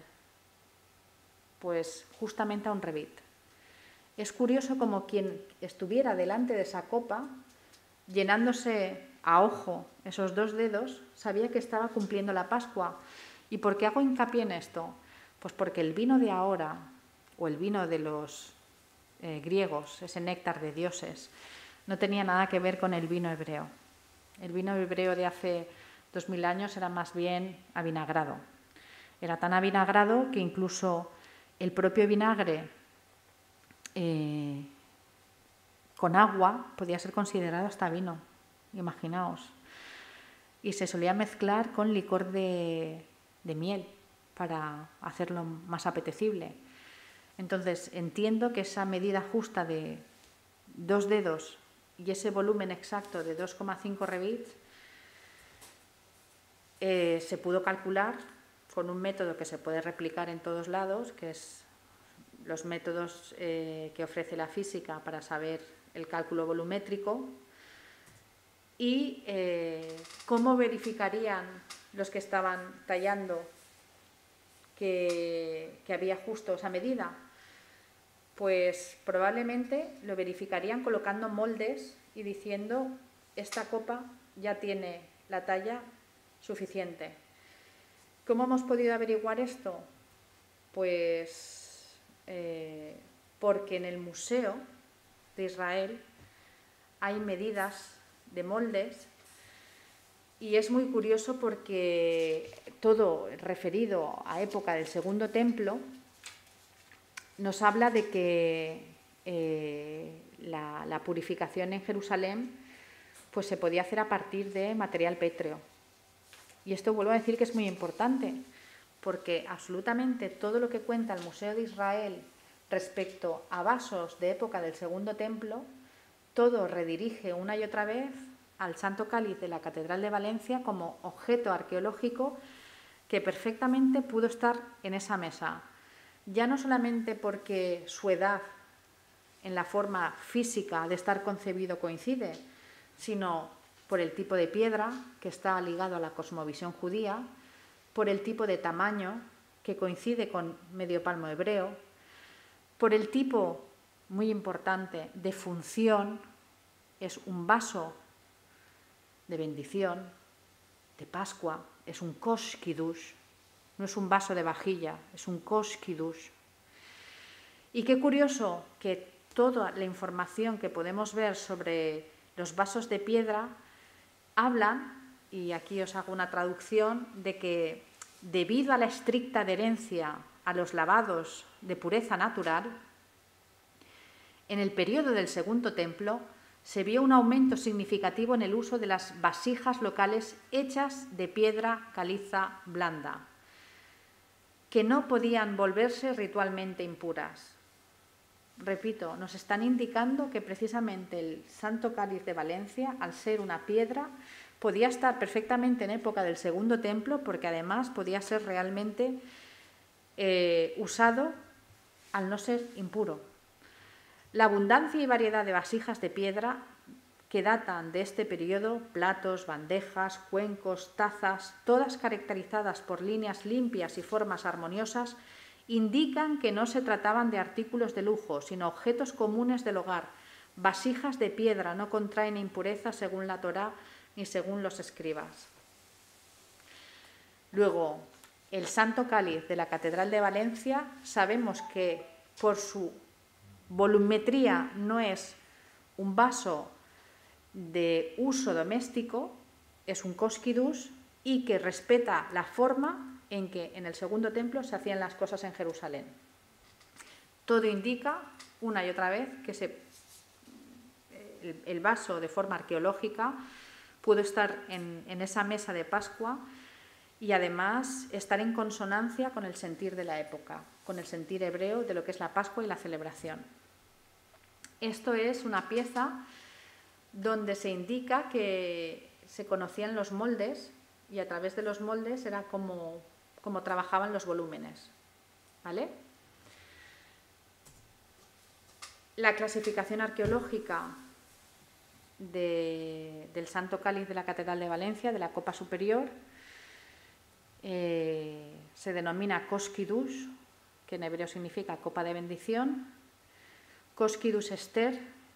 Pues justamente a un revit. Es curioso como quien estuviera delante de esa copa, llenándose a ojo esos 2 dedos, sabía que estaba cumpliendo la Pascua. ¿Y por qué hago hincapié en esto? Pues porque el vino de ahora, o el vino de los griegos, ese néctar de dioses, no tenía nada que ver con el vino hebreo. El vino hebreo de hace 2000 años era más bien avinagrado. Era tan avinagrado que incluso el propio vinagre con agua podía ser considerado hasta vino, imaginaos. Y se solía mezclar con licor de miel para hacerlo más apetecible. Entonces entiendo que esa medida justa de 2 dedos y ese volumen exacto de 2,5 revits se pudo calcular con un método que se puede replicar en todos lados, que es los métodos que ofrece la física para saber el cálculo volumétrico. Y ¿cómo verificarían los que estaban tallando que había justo esa medida? Pues probablemente lo verificarían colocando moldes y diciendo esta copa ya tiene la talla suficiente. ¿Cómo hemos podido averiguar esto? Pues porque en el Museo de Israel hay medidas de moldes y es muy curioso porque todo referido a época del Segundo Templo nos habla de que la purificación en Jerusalén pues se podía hacer a partir de material pétreo. Y esto vuelvo a decir que es muy importante, porque absolutamente todo lo que cuenta el Museo de Israel respecto a vasos de época del Segundo Templo, todo redirige una y otra vez al Santo Cáliz de la Catedral de Valencia como objeto arqueológico que perfectamente pudo estar en esa mesa. Ya no solamente porque su edad en la forma física de estar concebido coincide, sino por el tipo de piedra que está ligado a la cosmovisión judía, por el tipo de tamaño que coincide con medio palmo hebreo, por el tipo, muy importante, de función, es un vaso de bendición, de Pascua, es un kosh kiddush, no es un vaso de vajilla, es un kosh kiddush. Y qué curioso que toda la información que podemos ver sobre los vasos de piedra hablan, y aquí os hago una traducción, de que debido a la estricta adherencia a los lavados de pureza natural, en el periodo del Segundo Templo se vio un aumento significativo en el uso de las vasijas locales hechas de piedra caliza blanda, que no podían volverse ritualmente impuras. Repito, nos están indicando que precisamente el Santo Cáliz de Valencia, al ser una piedra, podía estar perfectamente en época del Segundo Templo, porque además podía ser realmente usado al no ser impuro. La abundancia y variedad de vasijas de piedra que datan de este periodo, platos, bandejas, cuencos, tazas, todas caracterizadas por líneas limpias y formas armoniosas, indican que no se trataban de artículos de lujo, sino objetos comunes del hogar. Vasijas de piedra no contraen impureza según la Torá ni según los escribas. Luego, el Santo Cáliz de la Catedral de Valencia, sabemos que por su volumetría no es un vaso de uso doméstico, es un kosh kiddush, y que respeta la forma en que en el Segundo Templo se hacían las cosas en Jerusalén. Todo indica, una y otra vez, que el vaso de forma arqueológica pudo estar en esa mesa de Pascua y además estar en consonancia con el sentir de la época, con el sentir hebreo de lo que es la Pascua y la celebración. Esto es una pieza donde se indica que se conocían los moldes y a través de los moldes era como trabajaban los volúmenes, ¿vale? La clasificación arqueológica del Santo Cáliz de la Catedral de Valencia, de la copa superior, se denomina kosh kiddush, que en hebreo significa copa de bendición, kosh kiddush Esther,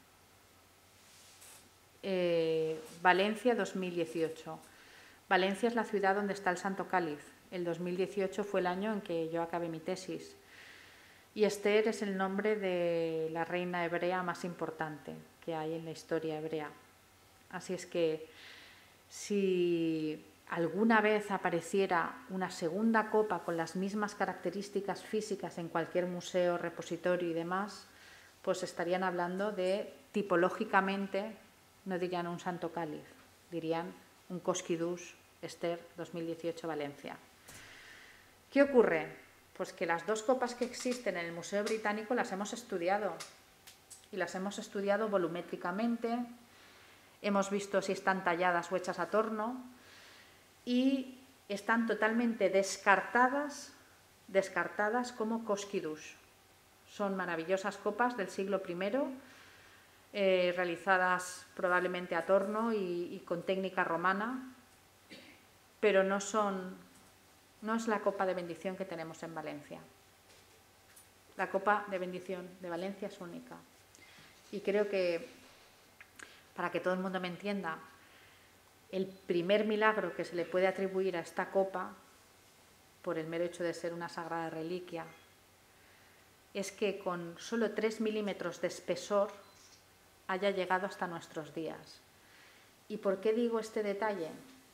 Valencia 2018. Valencia es la ciudad donde está el Santo Cáliz. El 2018 fue el año en que yo acabé mi tesis. Y Esther es el nombre de la reina hebrea más importante que hay en la historia hebrea. Así es que si alguna vez apareciera una segunda copa con las mismas características físicas en cualquier museo, repositorio y demás, pues estarían hablando de, tipológicamente, no dirían un Santo Cáliz, dirían un kosh kiddush Esther 2018 Valencia. ¿Qué ocurre? Pues que las dos copas que existen en el Museo Británico las hemos estudiado y las hemos estudiado volumétricamente, hemos visto si están talladas o hechas a torno y están totalmente descartadas como kosh kiddush. Son maravillosas copas del siglo I, realizadas probablemente a torno y con técnica romana, pero no es la copa de bendición que tenemos en Valencia. La copa de bendición de Valencia es única. Y creo que, para que todo el mundo me entienda, el primer milagro que se le puede atribuir a esta copa, por el mero hecho de ser una sagrada reliquia, es que con solo 3 milímetros de espesor haya llegado hasta nuestros días. ¿Y por qué digo este detalle?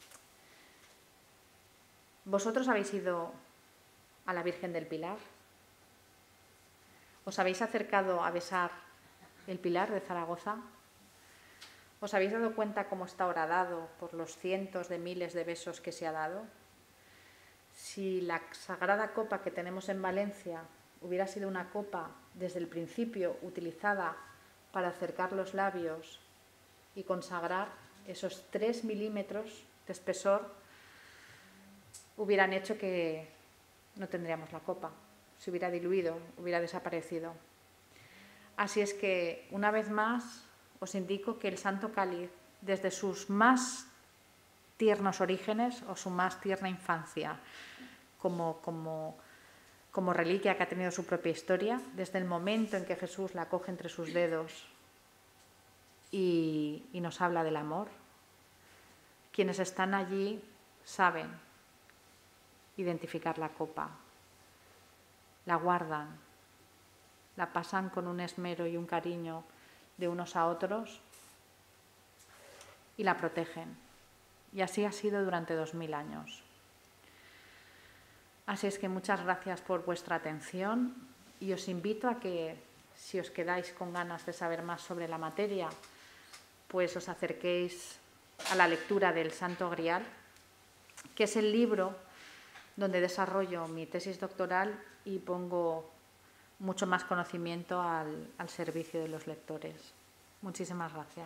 ¿Vosotros habéis ido a la Virgen del Pilar? ¿Os habéis acercado a besar el Pilar de Zaragoza? ¿Os habéis dado cuenta cómo está horadado por los cientos de miles de besos que se ha dado? Si la sagrada copa que tenemos en Valencia hubiera sido una copa desde el principio utilizada para acercar los labios y consagrar, esos 3 milímetros de espesor hubieran hecho que no tendríamos la copa, se hubiera diluido, hubiera desaparecido. Así es que, una vez más, os indico que el Santo Cáliz, desde sus más tiernos orígenes o su más tierna infancia, como reliquia que ha tenido su propia historia, desde el momento en que Jesús la coge entre sus dedos y nos habla del amor, quienes están allí saben identificar la copa, la guardan, la pasan con un esmero y un cariño de unos a otros y la protegen. Y así ha sido durante 2000 años. Así es que muchas gracias por vuestra atención y os invito a que, si os quedáis con ganas de saber más sobre la materia, pues os acerquéis a la lectura del Santo Grial, que es el libro donde desarrollo mi tesis doctoral y pongo mucho más conocimiento al servicio de los lectores. Muchísimas gracias.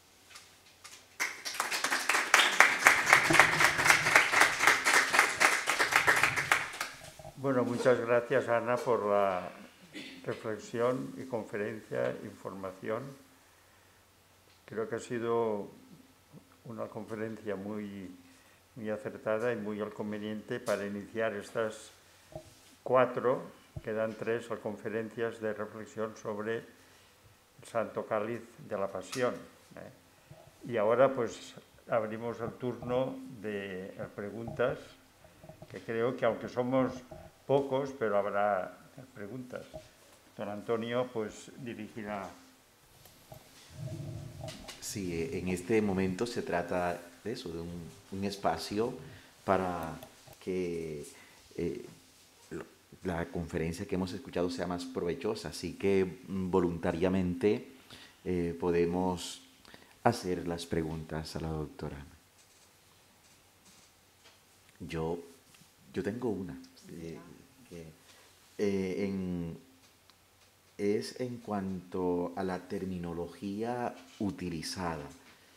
Bueno, muchas gracias, Ana, por la reflexión y conferencia, información. Creo que ha sido una conferencia muy acertada y muy al conveniente para iniciar estas 4, quedan 3 conferencias de reflexión sobre el Santo Cáliz de la Pasión. Y ahora pues abrimos el turno de preguntas, que creo que aunque somos pocos, pero habrá preguntas. Don Antonio pues dirigirá. Sí, en este momento se trata de eso, de un espacio para que la conferencia que hemos escuchado sea más provechosa, así que voluntariamente podemos hacer las preguntas a la doctora. Yo tengo una. Es en cuanto a la terminología utilizada.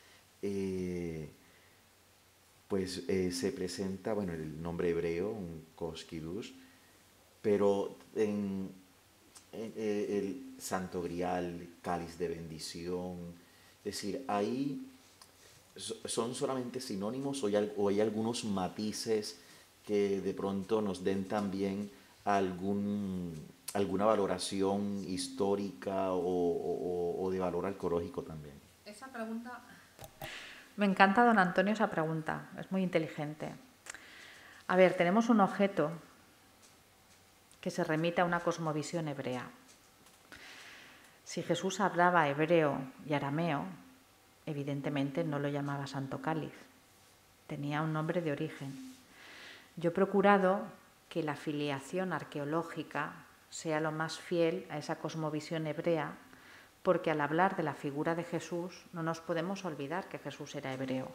Se presenta, el nombre hebreo, un koskidus, pero en el Santo Grial, cáliz de bendición, es decir, ahí son solamente sinónimos o hay algunos matices que de pronto nos den también alguna valoración histórica o de valor arqueológico también. Esa pregunta... Me encanta, don Antonio, esa pregunta. Es muy inteligente. A ver, tenemos un objeto que se remite a una cosmovisión hebrea. Si Jesús hablaba hebreo y arameo, evidentemente no lo llamaba Santo Cáliz. Tenía un nombre de origen. Yo he procurado que la filiación arqueológica sea lo más fiel a esa cosmovisión hebrea, porque al hablar de la figura de Jesús no nos podemos olvidar que Jesús era hebreo.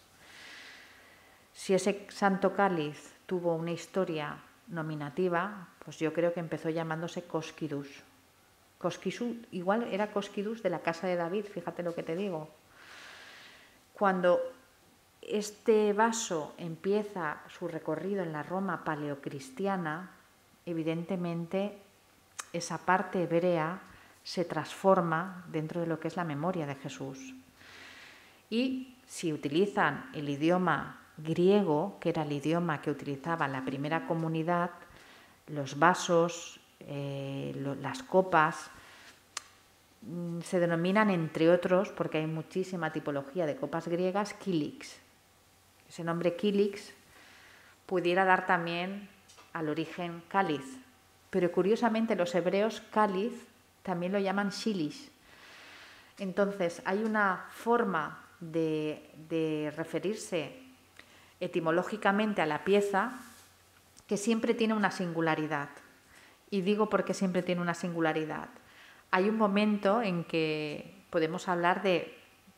Si ese Santo Cáliz tuvo una historia nominativa, pues yo creo que empezó llamándose koskidus. Koskidus, igual era koskidus de la casa de David, fíjate lo que te digo. Cuando este vaso empieza su recorrido en la Roma paleocristiana, evidentemente esa parte hebrea se transforma dentro de lo que es la memoria de Jesús. Y si utilizan el idioma griego, que era el idioma que utilizaba la primera comunidad, los vasos, las copas, se denominan, entre otros, porque hay muchísima tipología de copas griegas, kílix. Ese nombre kílix pudiera dar también al origen cáliz, pero curiosamente los hebreos cáliz también lo llaman shilish. Entonces hay una forma de referirse etimológicamente a la pieza que siempre tiene una singularidad. Y digo porque siempre tiene una singularidad. Hay un momento en que podemos hablar de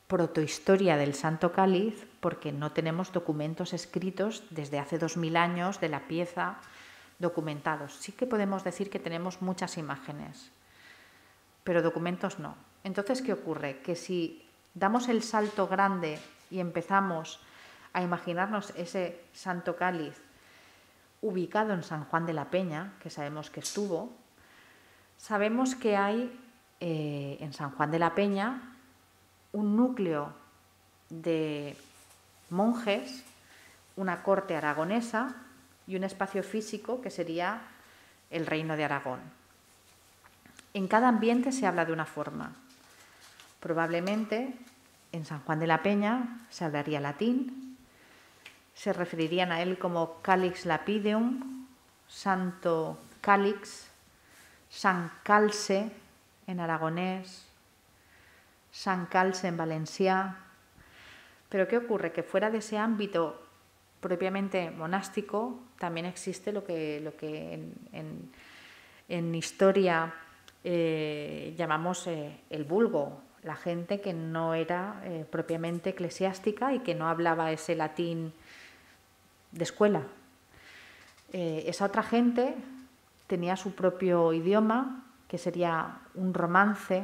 protohistoria del Santo Cáliz porque no tenemos documentos escritos desde hace 2000 años de la pieza documentados. Sí que podemos decir que tenemos muchas imágenes, pero documentos no. Entonces, ¿qué ocurre? Que si damos el salto grande y empezamos a imaginarnos ese Santo Cáliz ubicado en San Juan de la Peña, que sabemos que estuvo, sabemos que hay en San Juan de la Peña un núcleo de monjes, una corte aragonesa y un espacio físico que sería el Reino de Aragón. En cada ambiente se habla de una forma. Probablemente en San Juan de la Peña se hablaría latín, se referirían a él como Calix Lapideum, Santo Calix, San Calce en aragonés, San Calce en valencià. Pero ¿qué ocurre? Que fuera de ese ámbito propiamente monástico también existe lo que en historia llamamos el vulgo, la gente que no era propiamente eclesiástica y que no hablaba ese latín de escuela. Esa otra gente tenía su propio idioma, que sería un romance,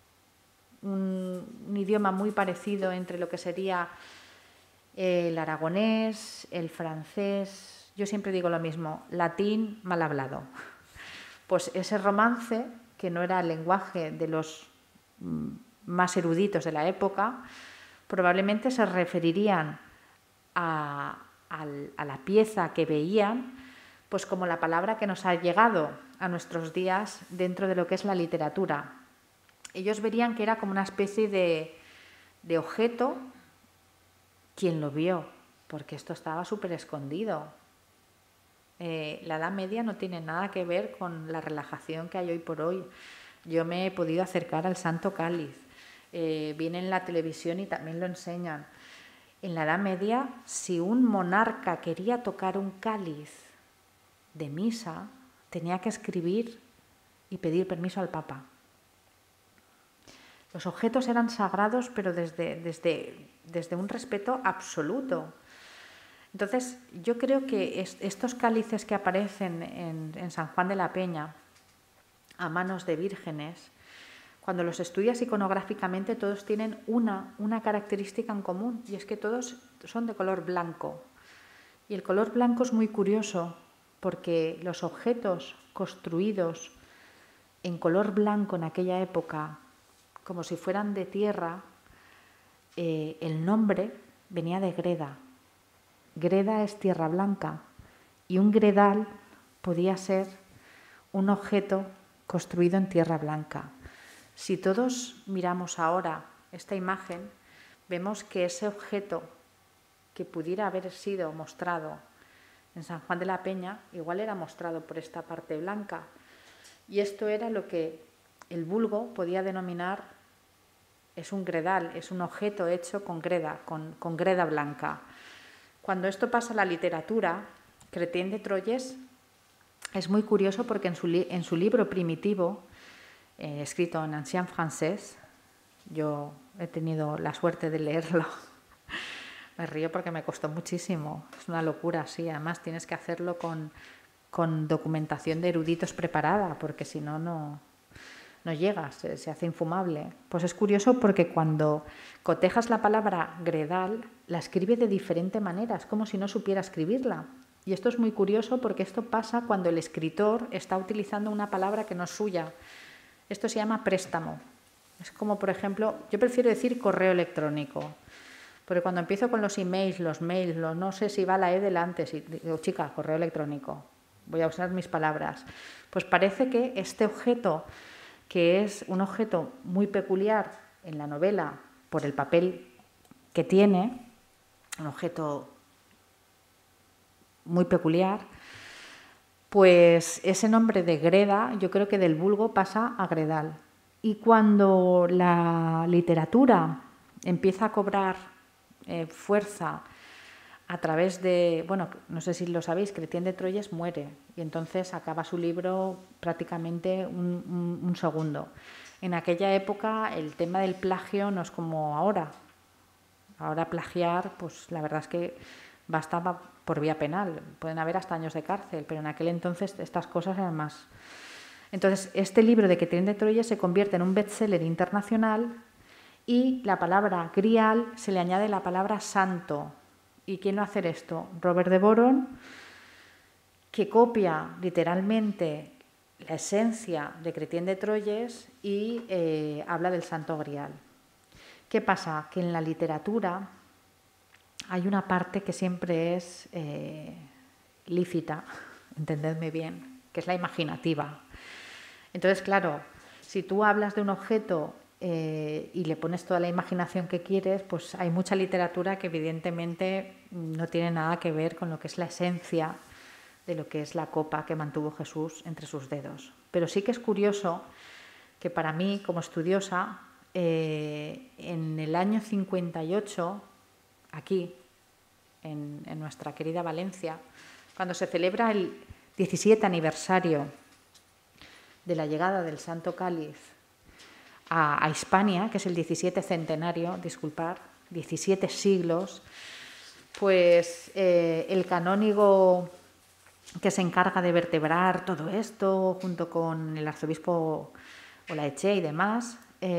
un idioma muy parecido entre lo que sería el aragonés, el francés. Yo siempre digo lo mismo, latín mal hablado. Pues ese romance, que no era el lenguaje de los más eruditos de la época, probablemente se referirían a la pieza que veían, pues como la palabra que nos ha llegado a nuestros días dentro de lo que es la literatura. Ellos verían que era como una especie de objeto. ¿Quién lo vio? Porque esto estaba súper escondido. La Edad Media no tiene nada que ver con la relajación que hay hoy por hoy. Yo me he podido acercar al Santo Cáliz. Viene en la televisión y también lo enseñan. En la Edad Media, si un monarca quería tocar un cáliz de misa, tenía que escribir y pedir permiso al Papa. Los objetos eran sagrados, pero desde un respeto absoluto. Entonces, yo creo que estos cálices que aparecen en San Juan de la Peña, a manos de vírgenes, cuando los estudias iconográficamente, todos tienen una característica en común, y es que todos son de color blanco. Y el color blanco es muy curioso, porque los objetos construidos en color blanco en aquella época, como si fueran de tierra, el nombre venía de greda. Greda es tierra blanca, y un gredal podía ser un objeto construido en tierra blanca. Si todos miramos ahora esta imagen, vemos que ese objeto que pudiera haber sido mostrado en San Juan de la Peña, igual era mostrado por esta parte blanca. Y esto era lo que el vulgo podía denominar, es un gredal, es un objeto hecho con greda, con greda blanca. Cuando esto pasa a la literatura, Chrétien de Troyes es muy curioso porque en su libro primitivo, escrito en ancien francés, yo he tenido la suerte de leerlo, me río porque me costó muchísimo, es una locura, sí, además tienes que hacerlo con documentación de eruditos preparada, porque si no, no llegas, se hace infumable. Pues es curioso porque cuando cotejas la palabra gredal, la escribe de diferente manera, es como si no supiera escribirla. Y esto es muy curioso porque esto pasa cuando el escritor está utilizando una palabra que no es suya. Esto se llama préstamo. Es como, por ejemplo, yo prefiero decir correo electrónico, porque cuando empiezo con los emails, los mails, no sé si va la E delante, si digo, chica, correo electrónico, voy a usar mis palabras. Pues parece que este objeto, que es un objeto muy peculiar en la novela por el papel que tiene, un objeto muy peculiar, pues ese nombre de greda yo creo que del vulgo pasa a gredal. Y cuando la literatura empieza a cobrar fuerza a través de, bueno, no sé si lo sabéis, Chrétien de Troyes muere y entonces acaba su libro prácticamente un segundo. En aquella época el tema del plagio no es como ahora. Ahora plagiar, pues la verdad es que basta por vía penal, pueden haber hasta años de cárcel, pero en aquel entonces estas cosas eran más. Entonces, este libro de Chrétien de Troyes se convierte en un bestseller internacional y la palabra grial se le añade la palabra santo. ¿Y quién va a hacer esto? Robert de Boron, que copia literalmente la esencia de Chrétien de Troyes y habla del santo grial. ¿Qué pasa? Que en la literatura hay una parte que siempre es lícita, entendedme bien, que es la imaginativa. Entonces, claro, si tú hablas de un objeto y le pones toda la imaginación que quieres, pues hay mucha literatura que evidentemente no tiene nada que ver con lo que es la esencia de lo que es la copa que mantuvo Jesús entre sus dedos. Pero sí que es curioso que para mí, como estudiosa, en el año 58, aquí, en nuestra querida Valencia, cuando se celebra el 17 aniversario de la llegada del Santo Cáliz a Hispania, que es el 17 centenario, 17 siglos, pues el canónigo que se encarga de vertebrar todo esto, junto con el arzobispo Olaechea y demás,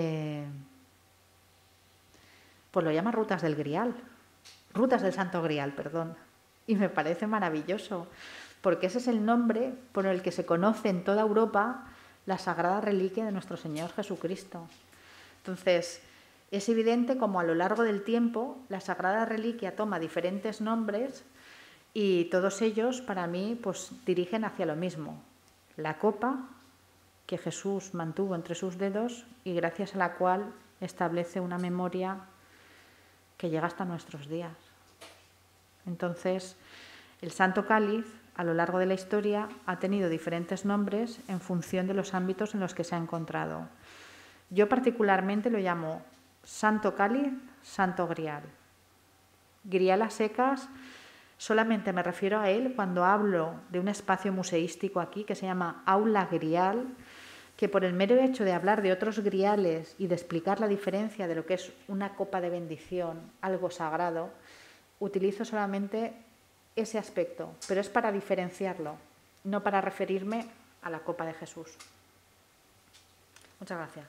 pues lo llama Rutas del Grial, Rutas del Santo Grial, perdón, y me parece maravilloso, porque ese es el nombre por el que se conoce en toda Europa la sagrada reliquia de nuestro Señor Jesucristo. Entonces, es evidente como a lo largo del tiempo la sagrada reliquia toma diferentes nombres y todos ellos, para mí, pues dirigen hacia lo mismo. La copa que Jesús mantuvo entre sus dedos y gracias a la cual establece una memoria que llega hasta nuestros días. Entonces, el Santo Cáliz, a lo largo de la historia, ha tenido diferentes nombres en función de los ámbitos en los que se ha encontrado. Yo particularmente lo llamo Santo Cáliz, Santo Grial. Grial a secas, solamente me refiero a él cuando hablo de un espacio museístico aquí que se llama Aula Grial, que por el mero hecho de hablar de otros griales y de explicar la diferencia de lo que es una copa de bendición, algo sagrado, utilizo solamente ese aspecto, pero es para diferenciarlo, no para referirme a la copa de Jesús. Muchas gracias.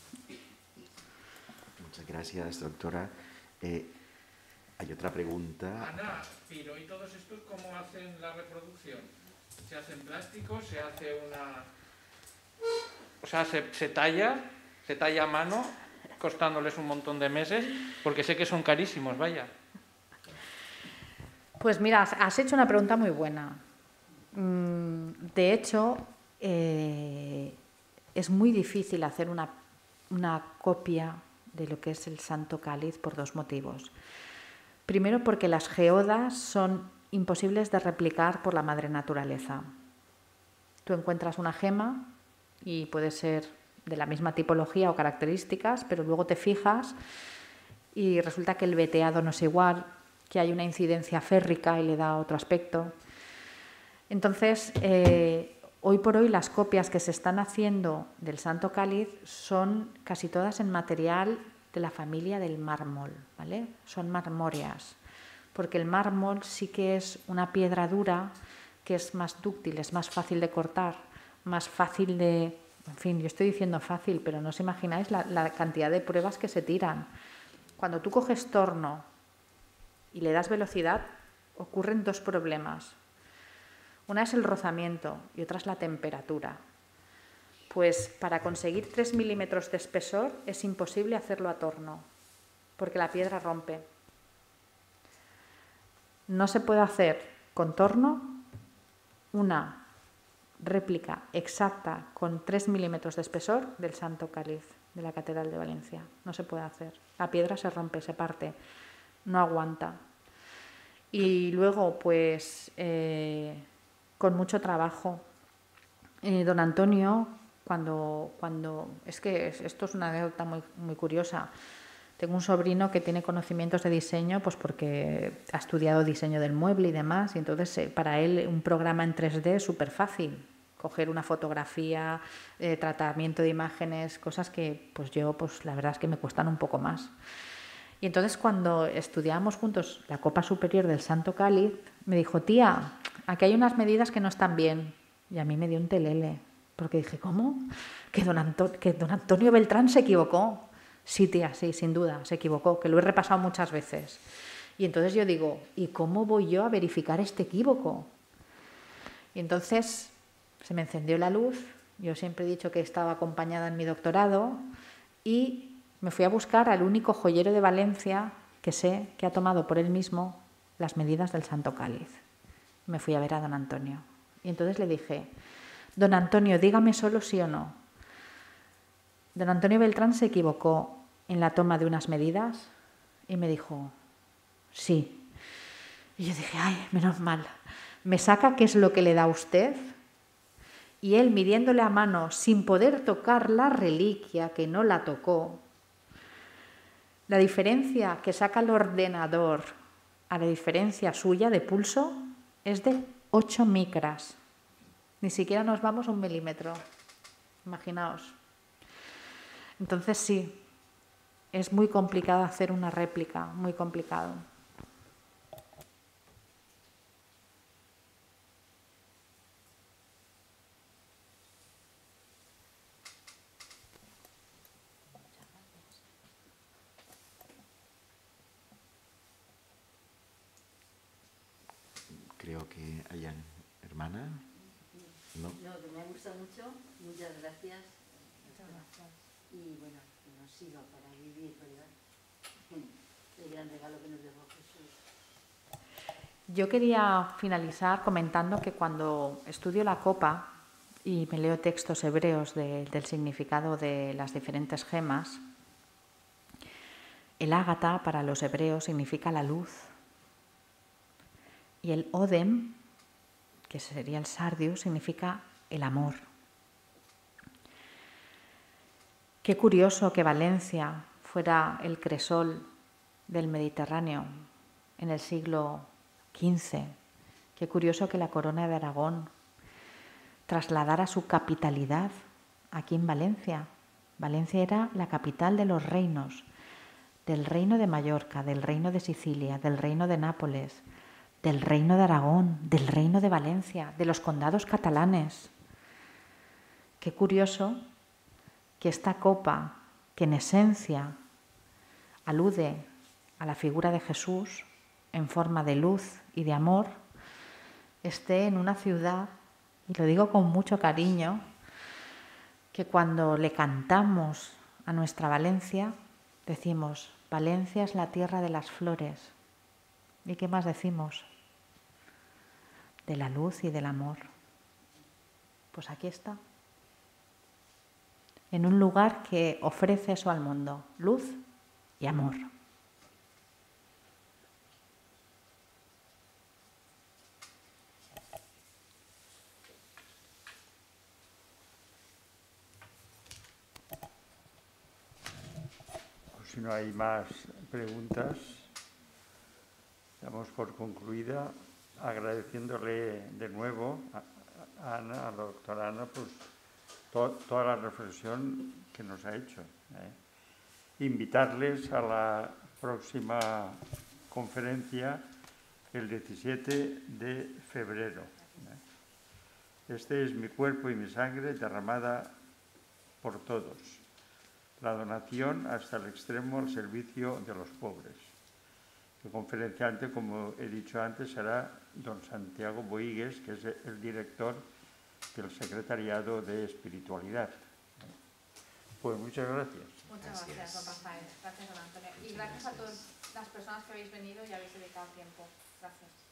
Muchas gracias, doctora. Hay otra pregunta. Ana, pero ¿y todos estos cómo hacen la reproducción? ¿Se hace en plástico? ¿Se hace una...? O sea, se talla a mano, costándoles un montón de meses, porque sé que son carísimos, vaya. Pues mira, has hecho una pregunta muy buena. De hecho, es muy difícil hacer una copia de lo que es el Santo Cáliz por dos motivos. Primero, porque las geodas son imposibles de replicar por la madre naturaleza. Tú encuentras una gema y puede ser de la misma tipología o características, pero luego te fijas y resulta que el veteado no es igual, que hay una incidencia férrica y le da otro aspecto. Entonces, hoy por hoy las copias que se están haciendo del Santo Cáliz son casi todas en material de la familia del mármol, ¿vale? Son marmóreas, porque el mármol sí que es una piedra dura que es más dúctil, es más fácil de cortar, más fácil de... En fin, yo estoy diciendo fácil, pero no os imagináis la cantidad de pruebas que se tiran. Cuando tú coges torno y le das velocidad, ocurren dos problemas. Una es el rozamiento y otra es la temperatura. Pues para conseguir 3 milímetros de espesor es imposible hacerlo a torno, porque la piedra rompe. No se puede hacer con torno una réplica exacta con 3 milímetros de espesor del Santo Cáliz de la Catedral de Valencia. No se puede hacer. La piedra se rompe, se parte, no aguanta. Y luego, pues, con mucho trabajo. Don Antonio, cuando es que esto es una anécdota muy curiosa. Tengo un sobrino que tiene conocimientos de diseño, pues porque ha estudiado diseño del mueble y demás, y entonces para él un programa en 3D es súper fácil. Coger una fotografía, tratamiento de imágenes, cosas que pues yo, pues la verdad es que me cuestan un poco más. Y entonces cuando estudiábamos juntos la copa superior del Santo Cáliz, me dijo, tía, aquí hay unas medidas que no están bien. Y a mí me dio un telele, porque dije, ¿cómo? Que don Antonio Beltrán se equivocó. Sí, tía, sí, sin duda, se equivocó, que lo he repasado muchas veces. Y entonces yo digo, ¿y cómo voy yo a verificar este equívoco? Y entonces se me encendió la luz, yo siempre he dicho que estaba acompañada en mi doctorado, y me fui a buscar al único joyero de Valencia que sé que ha tomado por él mismo las medidas del Santo Cáliz. Me fui a ver a don Antonio. Y entonces le dije, don Antonio, dígame solo sí o no. Don Antonio Beltrán se equivocó en la toma de unas medidas y me dijo, sí. Y yo dije, ay, menos mal. Me saca qué es lo que le da a usted. Y él, midiéndole a mano, sin poder tocar la reliquia, que no la tocó, la diferencia que saca el ordenador a la diferencia suya de pulso es de 8 micras. Ni siquiera nos vamos a 1 milímetro. Imaginaos. Entonces sí, es muy complicado hacer una réplica, muy complicado. Creo que hayan hermana. ¿No? No, que me gusta mucho. Muchas gracias. Y bueno, que nos sirva para vivir, ¿verdad? El gran regalo que nos dejó Jesús. Yo quería finalizar comentando que cuando estudio la copa y me leo textos hebreos del significado de las diferentes gemas, el ágata para los hebreos significa la luz. Y el odem, que sería el sardius, significa el amor. Qué curioso que Valencia fuera el cresol del Mediterráneo en el siglo XV. Qué curioso que la corona de Aragón trasladara su capitalidad aquí en Valencia. Valencia era la capital de los reinos, del reino de Mallorca, del reino de Sicilia, del reino de Nápoles, del reino de Aragón, del reino de Valencia, de los condados catalanes. Qué curioso que esta copa, que en esencia alude a la figura de Jesús en forma de luz y de amor, esté en una ciudad, y lo digo con mucho cariño, que cuando le cantamos a nuestra Valencia, decimos, Valencia es la tierra de las flores. ¿Y qué más decimos? De la luz y del amor. Pues aquí está. En un lugar que ofrece eso al mundo, luz y amor. Pues si no hay más preguntas, damos por concluida, agradeciéndole de nuevo a Ana, a la doctora Ana, pues toda la reflexión que nos ha hecho. Invitarles a la próxima conferencia el 17 de febrero. Este es mi cuerpo y mi sangre derramada por todos. La donación hasta el extremo al servicio de los pobres. El conferenciante, como he dicho antes, será don Santiago Boigues, que es el director del Secretariado de Espiritualidad. Pues muchas gracias. Muchas gracias, don Rafael. Gracias, don Antonio. Y gracias a todas las personas que habéis venido y habéis dedicado tiempo. Gracias.